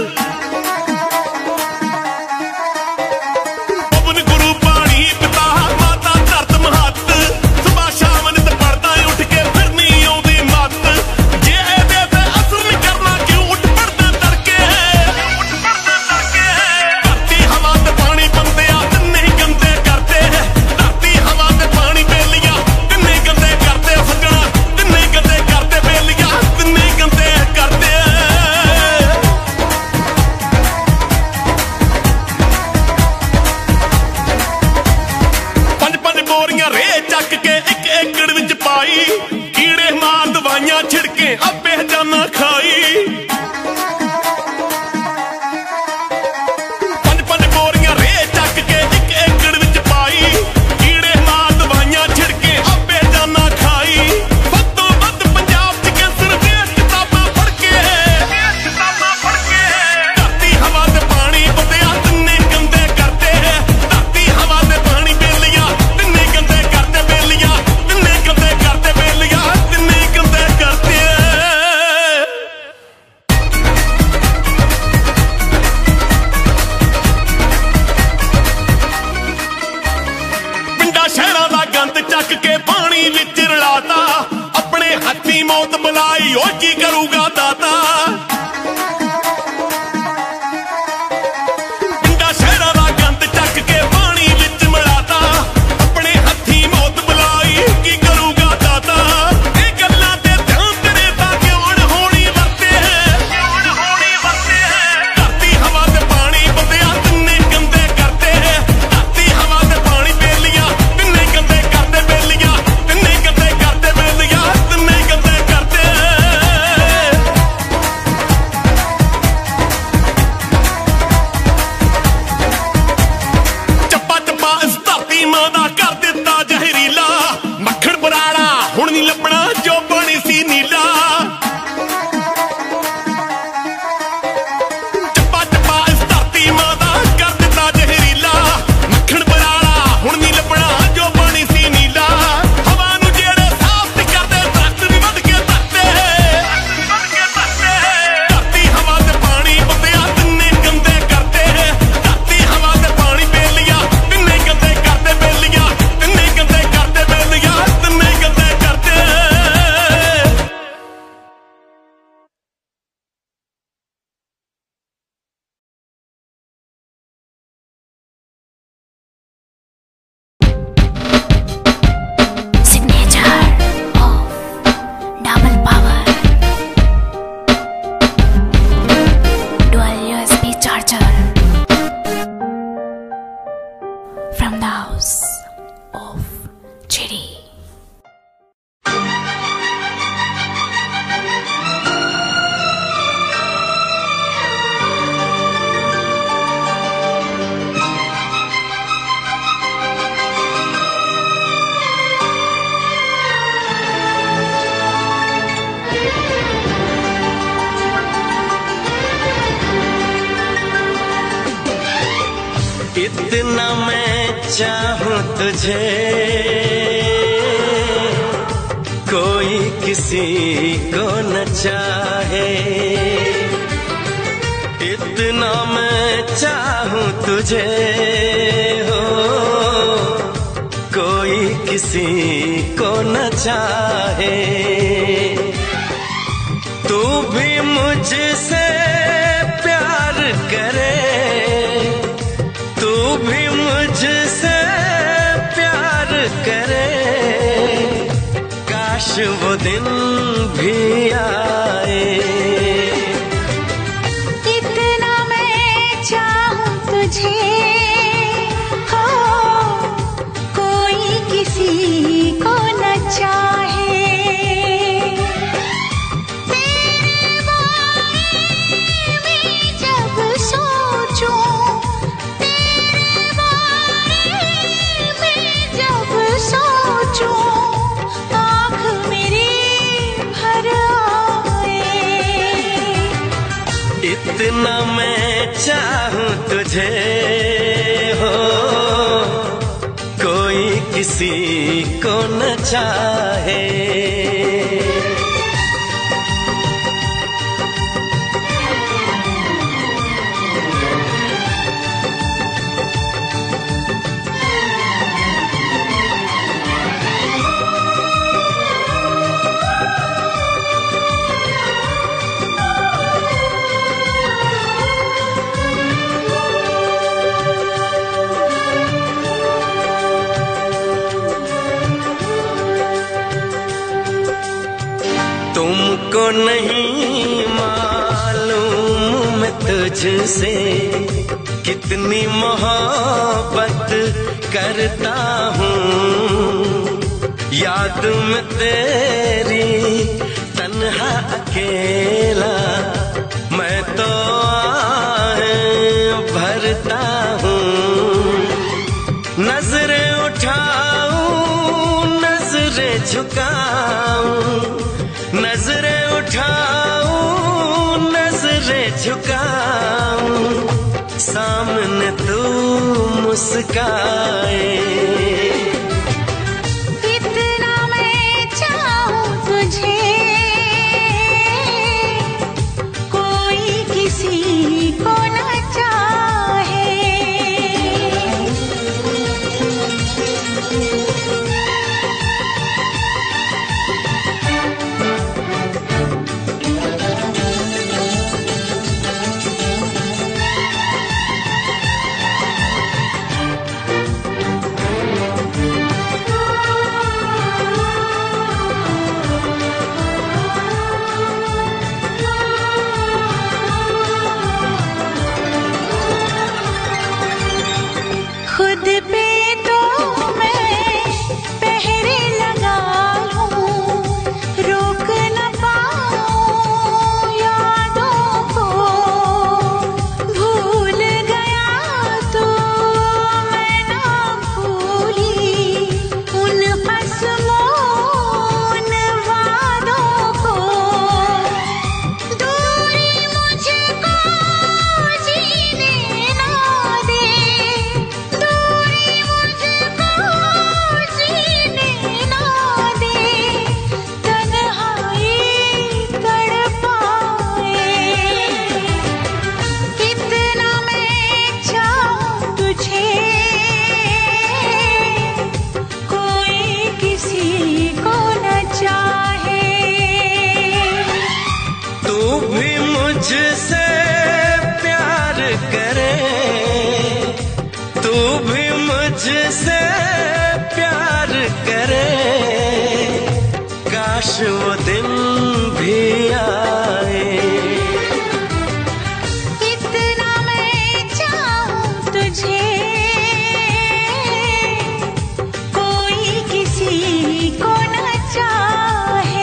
पवन गुरु पानी पिता माता धरत महत सुबह शाम नित पढ़दा उठ के फिर नहीं आउंदी मत जे एदे ते असर नहीं करना क्यों उठ पड़दा तड़के उठ पड़दा तड़के धरती हवा ते पानी बंदे आ तिन्ने गंदे करते धरती हवा ते पानी बेलियां तिन्ने गंदे करते सजना तिन्ने गंदे करते बेलियां तिन्ने गंदे करते पंज पंज बोरियां रे चक के एक एकड़ विच पाई कीड़े मार दवाइयां छिड़के आपे जाना खाई पंज पंज बोरियां रे चक के एक एकड़ विच पाई कीड़े मार दवाइयां छिड़के आपे जाना खाई वध तो वध पंजाब च कैंसर देश किताबां पढ़ के किताबां पढ़ के धरती हवा ते पानी बंदिया तिन्ने गंदे करते धरती हवा ते पानी बेलियां तिन्ने गंदे करते बेलियां तिन्ने गंदे करते बेलियां तिन्ने गंदे करते पिंडा शहरां दा गंद चक के पानी विच रलाता अपने हत्थी मौत बुलाई ओ की करूगा दाता पिंडा शहरां दा गंद चक के पानी विच मिलाता अपने हत्थी मौत बुलाई की करूगा दाता ए गल्लां ते ध्यान करे तां क्यों होनी वरते क्यों होनी वरते धरती हवा ते पानी बंदिया तिन्ने गंदे करते धरती हवा ते पानी बेलियां तिन्ने गंदे करते बेलियां तिन्ने गंदे करते बेलियां तिन्ने गंदे करते ਚੱਪਾ ਚੱਪਾ ਇਸ ਧਰਤੀ ਮਾਂ ਦਾ ਕਰ ਦਿੱਤਾ ਜ਼ਹਿਰੀਲਾ ਮੱਖਣ ਬਰਾੜਾ ਹੁਣ ਨਹੀਂ ਲੱਭਣਾ ਜੋ ਬਣੀ ਸੀ ਨੀਲਾ ਚੱਪਾ ਚੱਪਾ ਇਸ ਧਰਤੀ ਮਾਂ ਦਾ ਕਰ ਦਿੱਤਾ ਜ਼ਹਿਰੀਲਾ ਮੱਖਣ ਬਰਾੜਾ ਹੁਣ ਨਹੀਂ ਲੱਭਣਾ ਜੋ ਬਣੀ ਸੀ ਨੀਲਾ ਹਵਾ ਨੂੰ ਜਿਹੜੇ ਸਾਫ਼ ਨਹੀਂ ਕਰਦੇ ਦਰਖਤ ਵੀ ਵੱਢ ਕੇ ਧਰਤੇ ਵੱਢ ਕੇ ਧਰਤੇ ਧਰਤੀ ਹਵਾ ਤੇ ਪਾਣੀ ਬੰਦਿਆ ਤਿੰਨੇ ਗੰਦੇ ਕਰਦੇ ਧਰਤੀ ਹਵਾ ਤੇ ਪਾਣੀ ਬੇਲੀਆਂ ਤਿੰਨੇ ਗੰਦੇ ਕਰਦੇ ਬੇਲੀਆਂ ਤਿੰਨੇ ਗੰਦੇ ਕਰਦੇ ਬੇਲੀਆਂ ਤਿੰਨੇ ਗੰਦੇ ਕਰਦੇ Signature of double power dual U S B charger from the house of Chiri. इतना मैं चाहूं तुझे कोई किसी को न चाहे इतना मैं चाहूं तुझे हो कोई किसी को न चाहे तू भी मुझसे प्यार करे तू भी मुझसे प्यार करे काश वो दिन भी आए इतना मैं चाहूं तुझे हो कोई किसी को न चाहे तेरे बारे में जब सोचूं तेरे बारे में जब सोचूं आँख मेरी भर आए इतना मैं चाहूं तुझे हो कोई किसी को न चाहे तुमको नहीं मालूम मैं तुझसे कितनी मोहब्बत करता हूँ। याद में तेरी तन्हा अकेला मैं तो आहें भरता हूँ। नजरें उठाऊं नजरें झुकाऊं, नजरें उठाऊं नजरें झुकाऊं, सामने तू मुस्काए। इतना मैं चाहूं तुझे कोई किसी को न चाहे। खुद पे तो मैं पहरे लगा लूं, रोक न पाऊं यादों को। भूल गया तो मैं ना भूली उन कसमों उन वादों को। दूरी मुझको जीने ना दे, दूरी मुझको जीने ना दे, तन्हाई तड़पाए। इतना मैं चाहूं तुझे कोई किसी को न चाहे। तू भी मुझसे प्यार करे, तू भी मुझसे प्यार करे, काश वो दिन भी आए। इतना मैं चाहूं तुझे कोई किसी को न चाहे।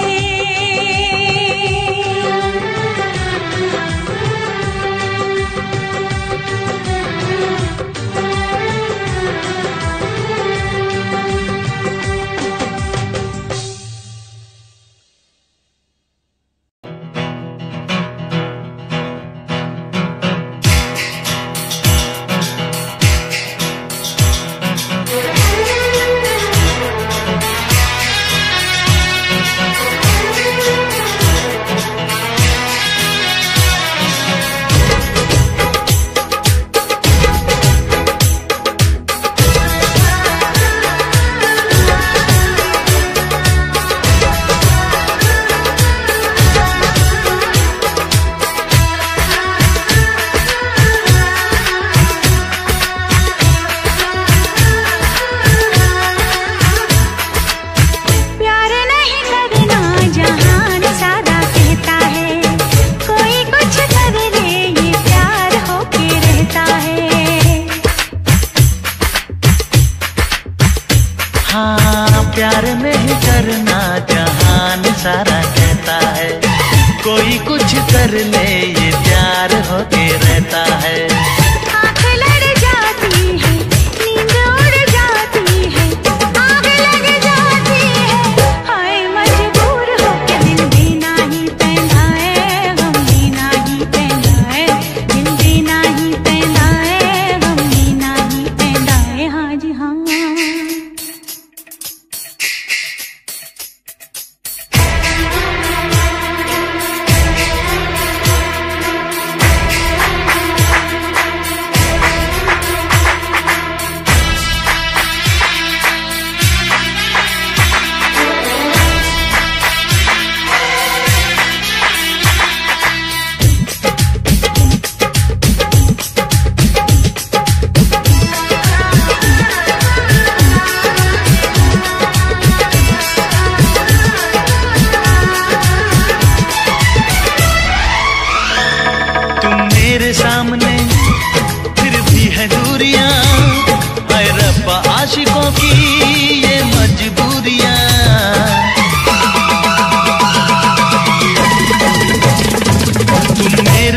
प्यार नहीं करना जहान सारा कहता है, कोई कुछ कर ले ये प्यार होके रहता है। हाँ प्यार नहीं करना जहान सारा कहता है, कोई कुछ कर ले ये प्यार होके रहता है। आँख लड़ जाती है नींद उड़ जाती है, आग लग जाती है, हाय मजबूर होके दिल देना ही पैदा है, गम देना ही पैदा है, दिल देना ही पैदा है, गम देना ही पैदा है। हाँ जी हाँ।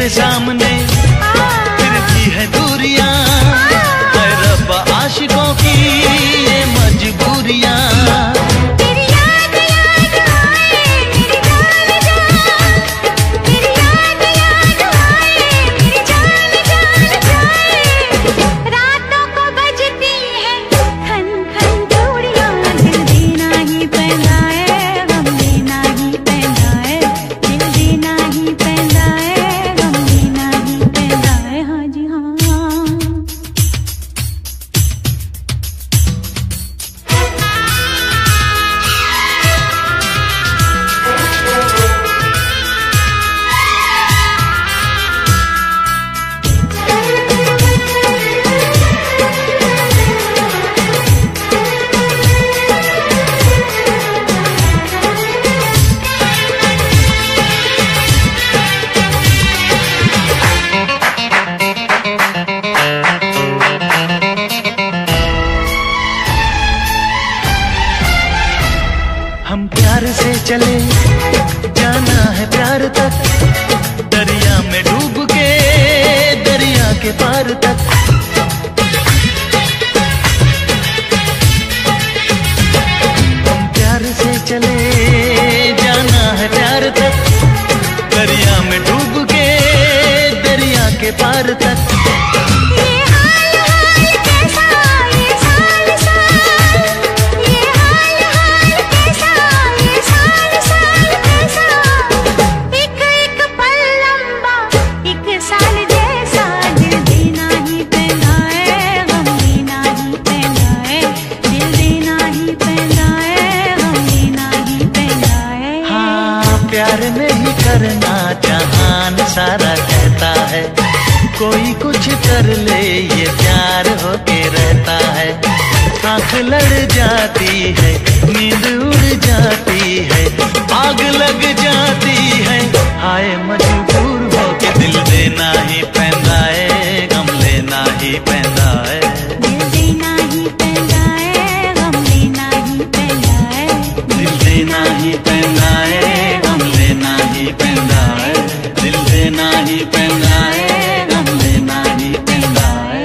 सामने फिर भी है दूरियां, है रब्बा आशिकों की ये मजबूरियां। तेरी याद याद आए मेरी जान जान, तेरी याद याद आए मेरी जान जान जाए। रातों को बजती है खन खन चूड़ियां, दिल देना ही पैंदा है गम देना ही पैंदा है, दिल देना ही पैंदा है गम देना ही पैंदा है। हाँ जी हाँ। हम प्यार से चले जाना है प्यार तक, दरिया में डूब के दरिया के पार तक। हम प्यार से चले जाना है प्यार तक, दरिया में डूब के दरिया के पार तक। ये हाल हाल कैसा ये साल साल, ये हाल हाल कैसा ये साल साल कैसा। एक एक पल लंबा एक साल जैसा, दिल देना ही पैंदा है गम देना ही पैंदा है, दिल देना ही पैंदा है गम देना ही पैंदा है। हाँ प्यार में ही करना जहान सारा कहता है, कोई कुछ कर ले ये प्यार होके रहता है। आंख लड़ जाती है नींद उड़ जाती है, आग लग जाती है, हाय मजबूर होके दिल देना ही पैंदा है गम लेना ही पैंदा है। दिल देना ही पैंदा है गम देना ही पैंदा है, दिल देना ही पैंदा है गम लेना ही पैंदा है, दिल देना ही पैंदा है गम लेना ही पैंदा है।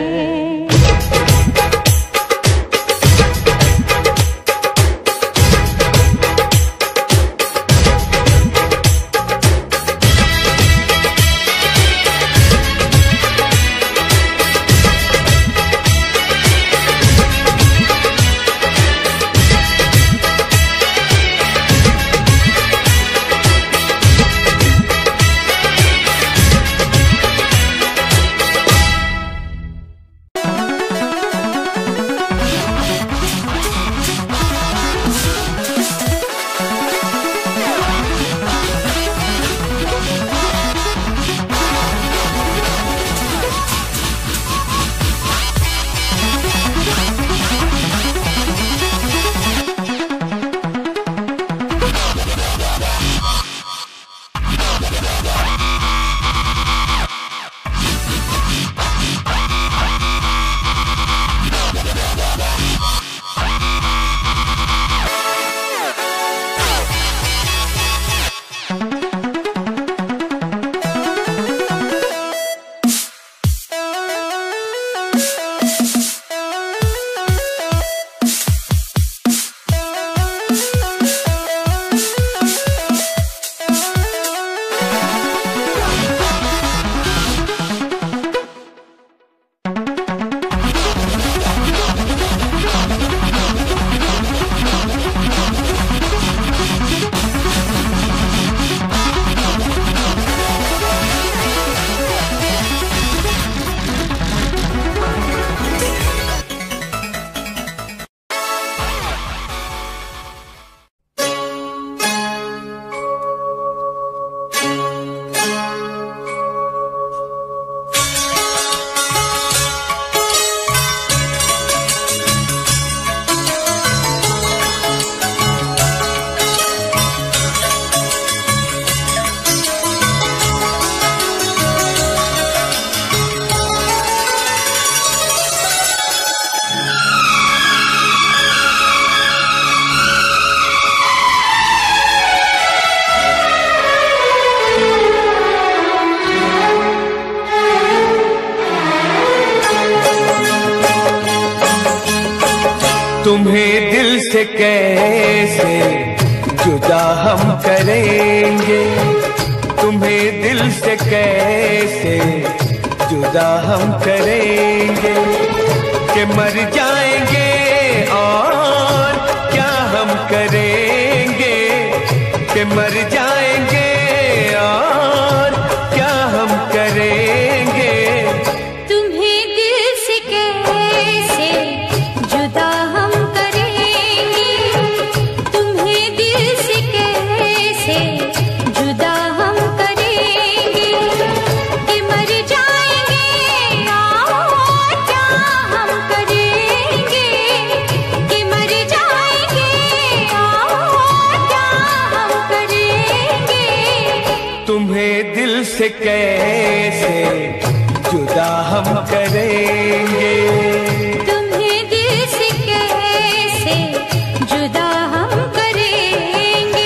तुम्हें दिल से कैसे जुदा हम करेंगे, तुम्हें दिल से कैसे जुदा हम करेंगे, कि मर जाएंगे और क्या हम करेंगे, कि मर जाएंगे और क्या हम करेंगे। तुम्हें दिल से कैसे जुदा हम करेंगे, तुम्हें दिल से कैसे जुदा हम करेंगे, कि मर जाएंगे और क्या हम करेंगे, कि मर जाएंगे और क्या हम करेंगे। तुम्हें दिल से कैसे जुदा हम करेंगे, तुम्हें दिल से कैसे जुदा हम करेंगे।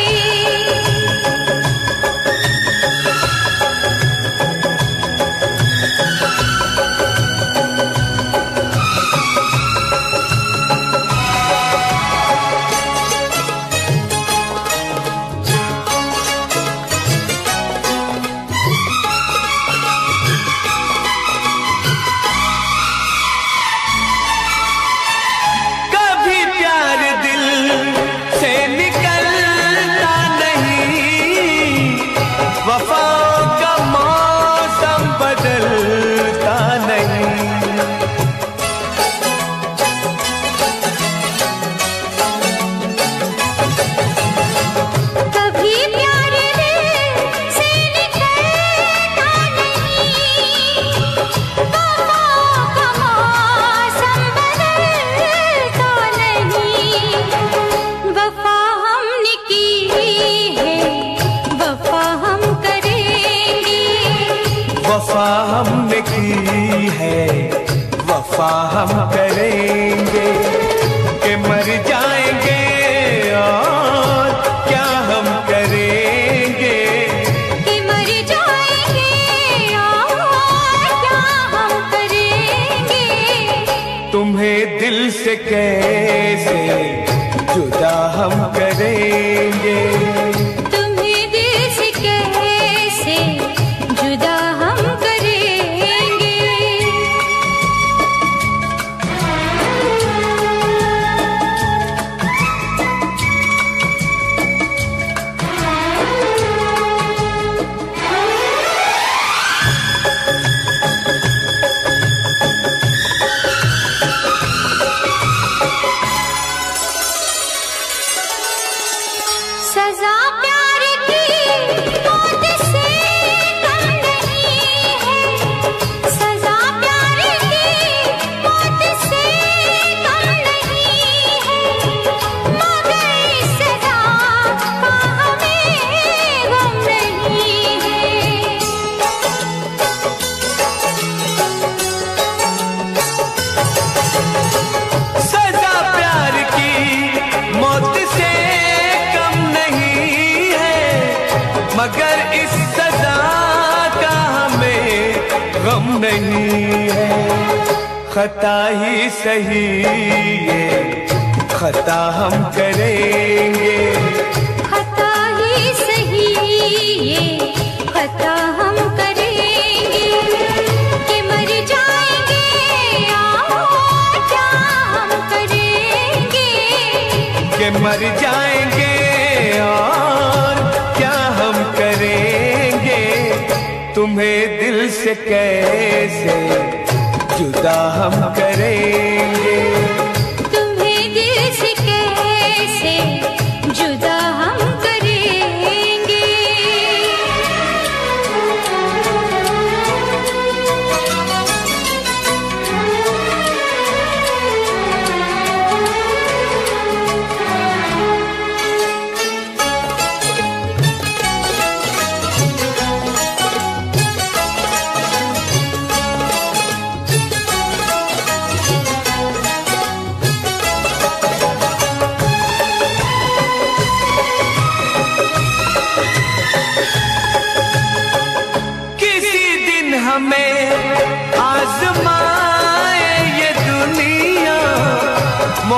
कभी प्यार दिल से निकलता नहीं, वफाओं का मौसम बदलता नहीं। कभी प्यार दिल से निकलता नहीं, वफाओं का मौसम बदलता नहीं। वफा हमने की है, वफा हम करेंगे, वफा हमने की है, वफा हम करेंगे, कि मर जाएंगे और क्या हम करेंगे। कि मर जाएंगे और क्या हम करेंगे। तुम्हें दिल से कैसे जुदा हम करेंगे, तुम्हें दिल से कैसे जुदा हम करेंगे। सजा प्यार की मौत से कम नहीं है, सजा प्यार की मौत से कम नहीं है, मगर इस सजा का हमें गम नहीं है। सजा प्यार की मौत से कम नहीं है, मगर इस सजा का हमें गम नहीं है। खता ही सही ये खता हम करेंगे, खता ही सही ये खता हम करेंगे, कि मर जाएंगे और क्या हम करेंगे। कि मर जाएंगे और क्या हम करेंगे। तुम्हें दिल से कैसे जुदा हम करेंगे, तुम्हें दिल से कैसे जुदा हम करेंगे।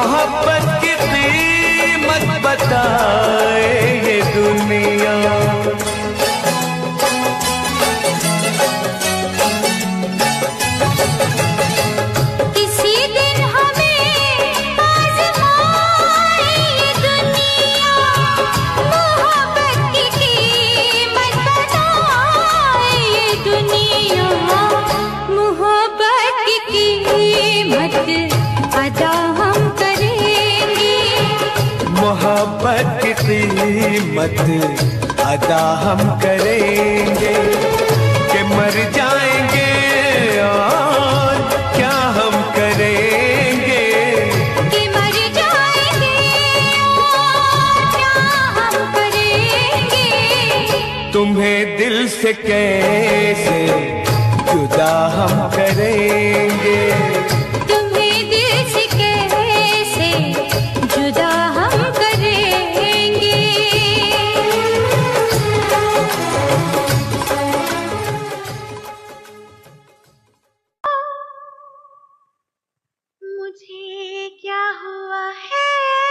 मोहब्बत की कीमत बताए ये दुनिया। किसी दिन हमें आज़माए ये दुनिया, मोहब्बत की कीमत बताए ये दुनिया, मोहब्बत की कीमत अदा हम करेंगे, मोहब्बत की कीमत अदा हम करेंगे, कि मर जाएंगे और क्या हम करेंगे, कि मर जाएंगे और क्या हम करेंगे, तुम्हें दिल से कैसे जुदा हम करेंगे, तुम्हें दिल से कैसे जुदा हम करेंगे। मुझे क्या हुआ है,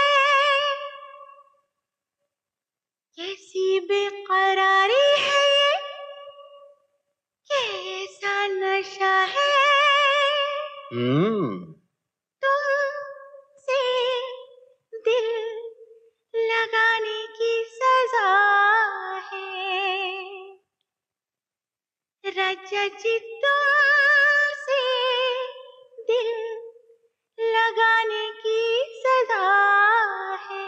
कैसी बेकरारी है ये, कैसा नशा है, तुमसे दिल लगाने की सजा है, राजा जी तुमसे दिल लगाने की सजा है।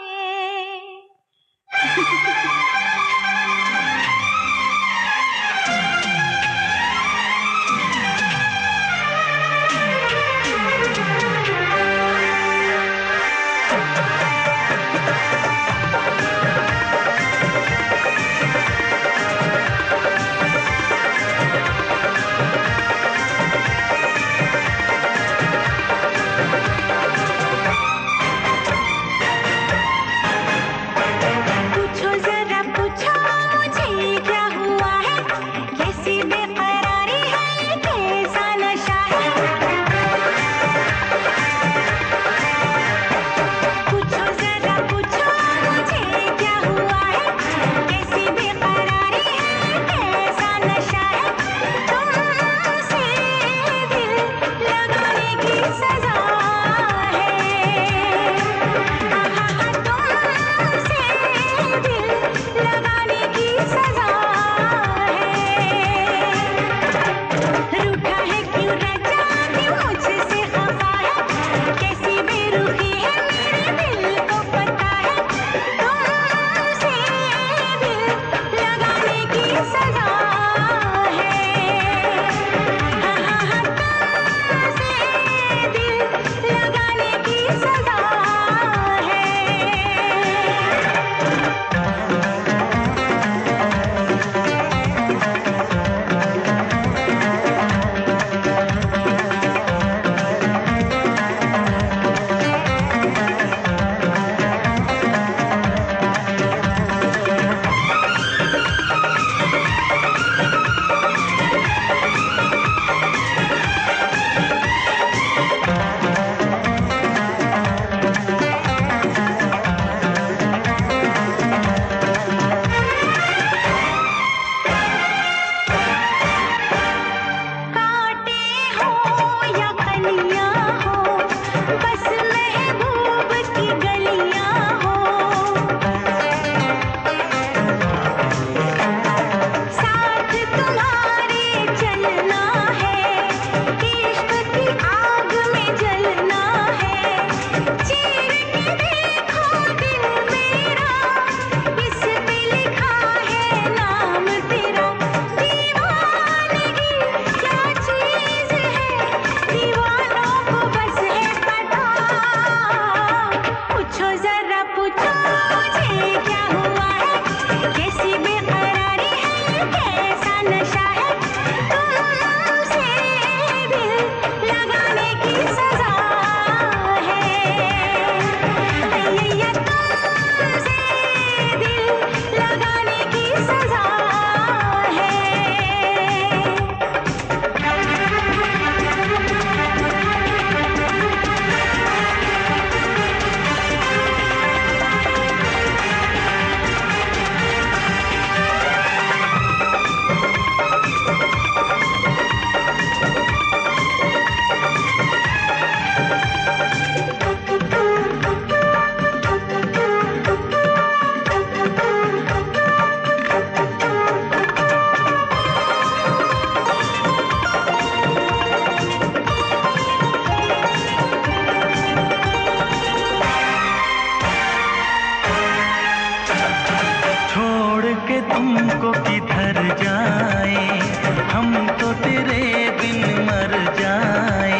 जाए, हम तो तेरे बिन मर जाए।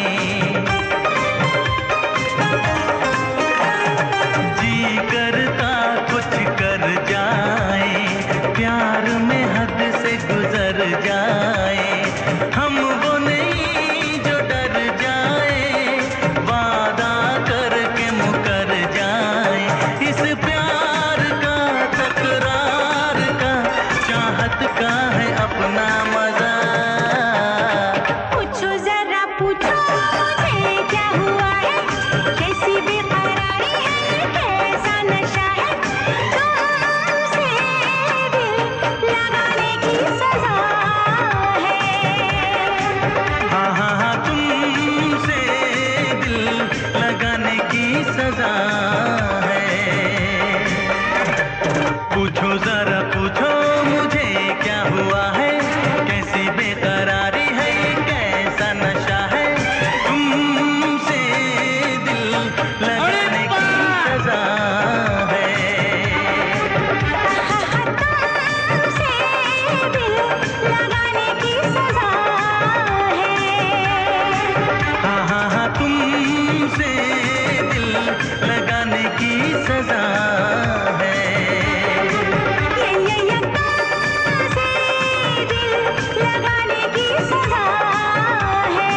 जी करता कुछ कर जाए, प्यार में हद से गुजर जाए, हम वो नहीं जो डर जाए, वादा करके मुकर जाए। इस प्यार का तकरार का चाहत का है अपना मजा। पूछो जरा पूछो मुझे क्या हुआ है, कैसी बेकरारी है, कैसा नशा है, तुमसे दिल लगाने की सजा है। हाँ हाँ हाँ तुमसे दिल लगाने की सजा है। पूछो जरा पूछो मुझे क्या हुआ है, कैसी बेकरारी है, कैसा नशा है, तुमसे दिल लगाने की सजा है। तुमसे दिल लगाने की सजा है। हाँ हाँ हाँ तुमसे दिल लगाने की सजा है। ये ये ये तुमसे दिल लगाने की सजा है।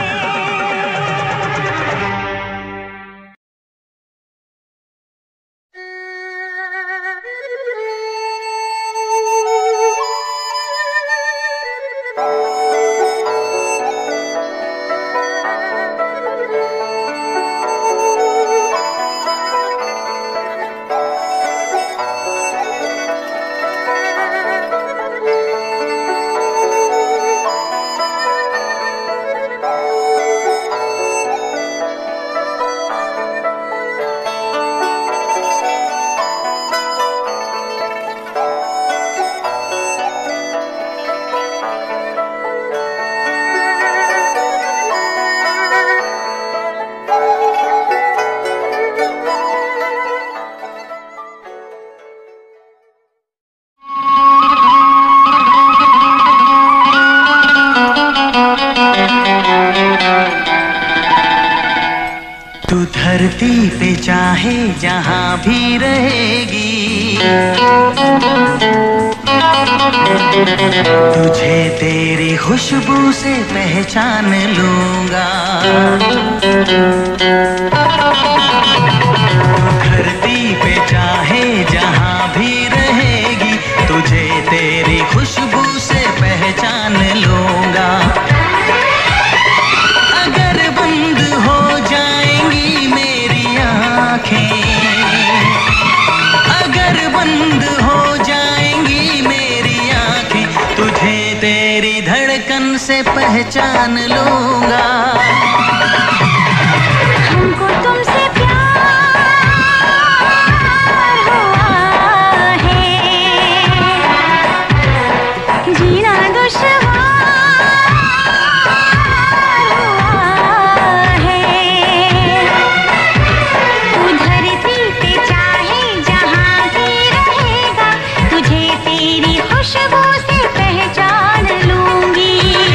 तू धरती पे चाहे जहाँ भी रहेगी, तुझे तेरी खुशबू से पहचान लूंगा। धरती पे चाहे जहाँ भी रहेगी, तुझे तेरी खुशबू से पहचान लूंगा। अगर बंद हो जाएंगी मेरी आँखें, अगर बंद हो जाएंगी मेरी आँखें, तुझे तेरी धड़कन से पहचान लूंगा। हमको तुमसे प्यार हुआ है, जीना दुश्वार हुआ है। तू धरती पे चाहे जहाँ भी रहेगा, तुझे तेरी खुशबू से पहचान लूंगी।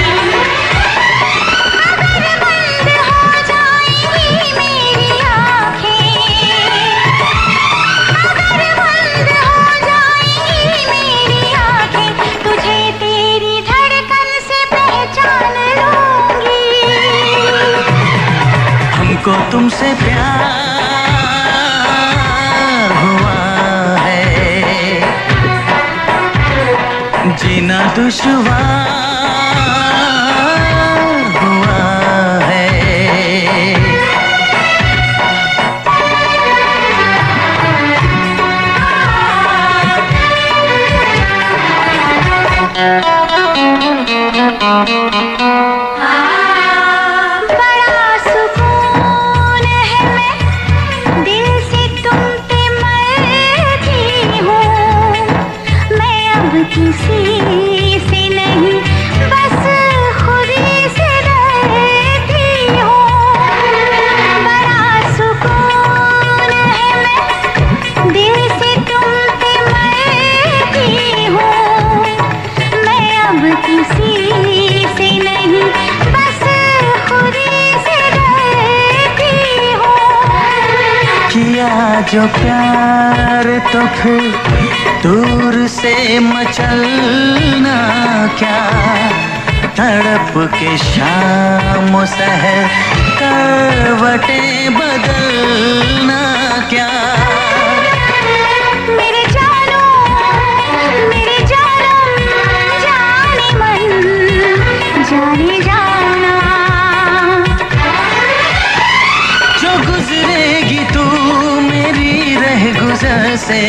अगर बंद हो जाएंगी मेरी आँखें, अगर बंद हो जाएंगी मेरी आँखें, तुझे तेरी धड़कन से पहचान लूंगी। हमको तुमसे प्यार हुआ है, जीना दुश्वार हुआ है। बड़ा सुकून है, मैं दिल से तुम पे मरती हूँ। मैं अब किसी से नहीं, बस खुद ही से डरती हूँ। बड़ा सुकून है, मैं दिल से तुम पे मरती हूँ। मैं अब किसी से नहीं, बस खुद से डरती हूँ। किया जो प्यार तो फिर दूर से मचलना क्या, तड़प के शाम सहर करवटें बदलना क्या। मेरे जानो मेरे जानम जाने मन जाने जाना, जो गुजरेगी तू मेरी रह गुजर से,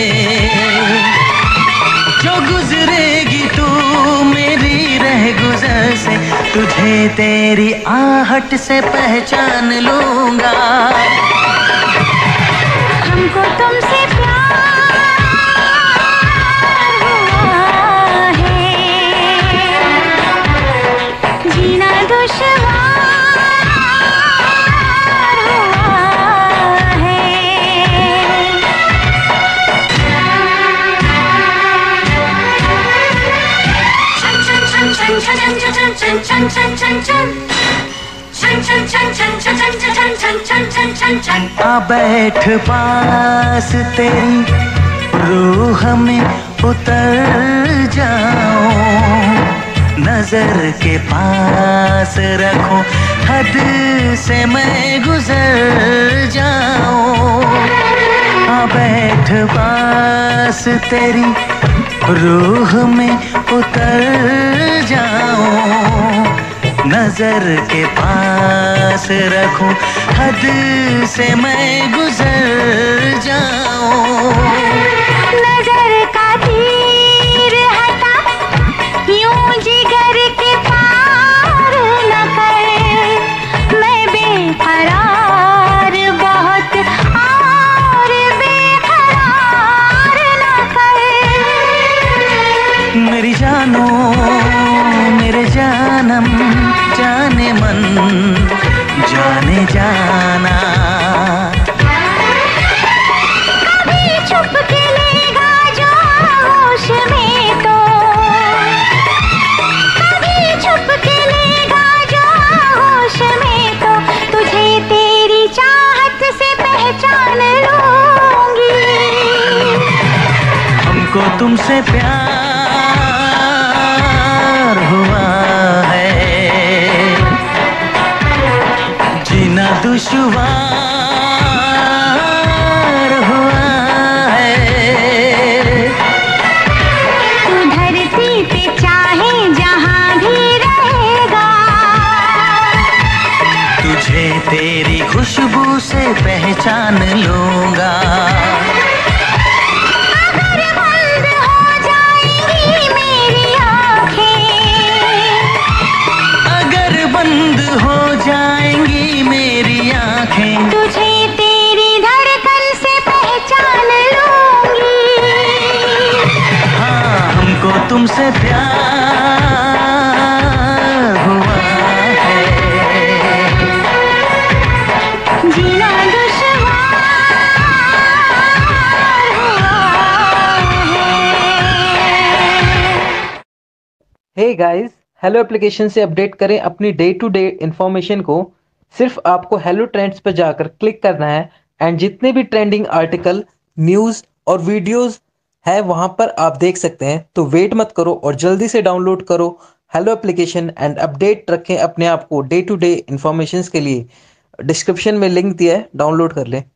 जो गुजरेगी तू मेरी रह गुजर से, तुझे तेरी आहट से पहचान लूंगा। हमको तुमसे प्यार हुआ है, जीना दुश्वार हुआ है। आ बैठ पास तेरी रूह में उतर जाऊं, नजर के पास रखूं, हद से मैं गुजर जाऊं। आ बैठ पास तेरी रूह में उतर जाऊं, नजर के पास रखूं, हद से मैं गुजर जाऊं। नजर का तीर हटा, यूं जिगर के पार न कर, मैं बेकरार बहुत और बेकरार न कर। मेरी जानो मेरे जानम जाने मन जाने जाना, कभी छुप के लेगा जो होश में तो, कभी छुप के लेगा जो होश में तो, तुझे तेरी चाहत से पहचान लूंगी। हमको तुमसे प्यार हुआ है, जीना दुश्वार हुआ है। तू धरती पे चाहे जहां भी रहेगा, तुझे तेरी खुशबू से पहचान लूंगा। अगर बंद हो जाएंगी मेरी आँखें, अगर बंद हो जाएंगी मेरी आंखें, तुझे तेरी धड़कन से पहचान लूंगी। हाँ हमको तुमसे प्यार हुआ है, जीना दुश्वार हुआ है। हे गाइस, हेलो एप्लीकेशन से अपडेट करें अपनी डे टू डे इंफॉर्मेशन को। सिर्फ आपको हेलो ट्रेंड्स पर जाकर क्लिक करना है एंड जितने भी ट्रेंडिंग आर्टिकल, न्यूज़ और वीडियोस है वहां पर आप देख सकते हैं। तो वेट मत करो और जल्दी से डाउनलोड करो हेलो एप्लीकेशन एंड अपडेट रखें अपने आप को डे टू डे इंफॉर्मेशन के लिए। डिस्क्रिप्शन में लिंक दिया है, डाउनलोड कर लें।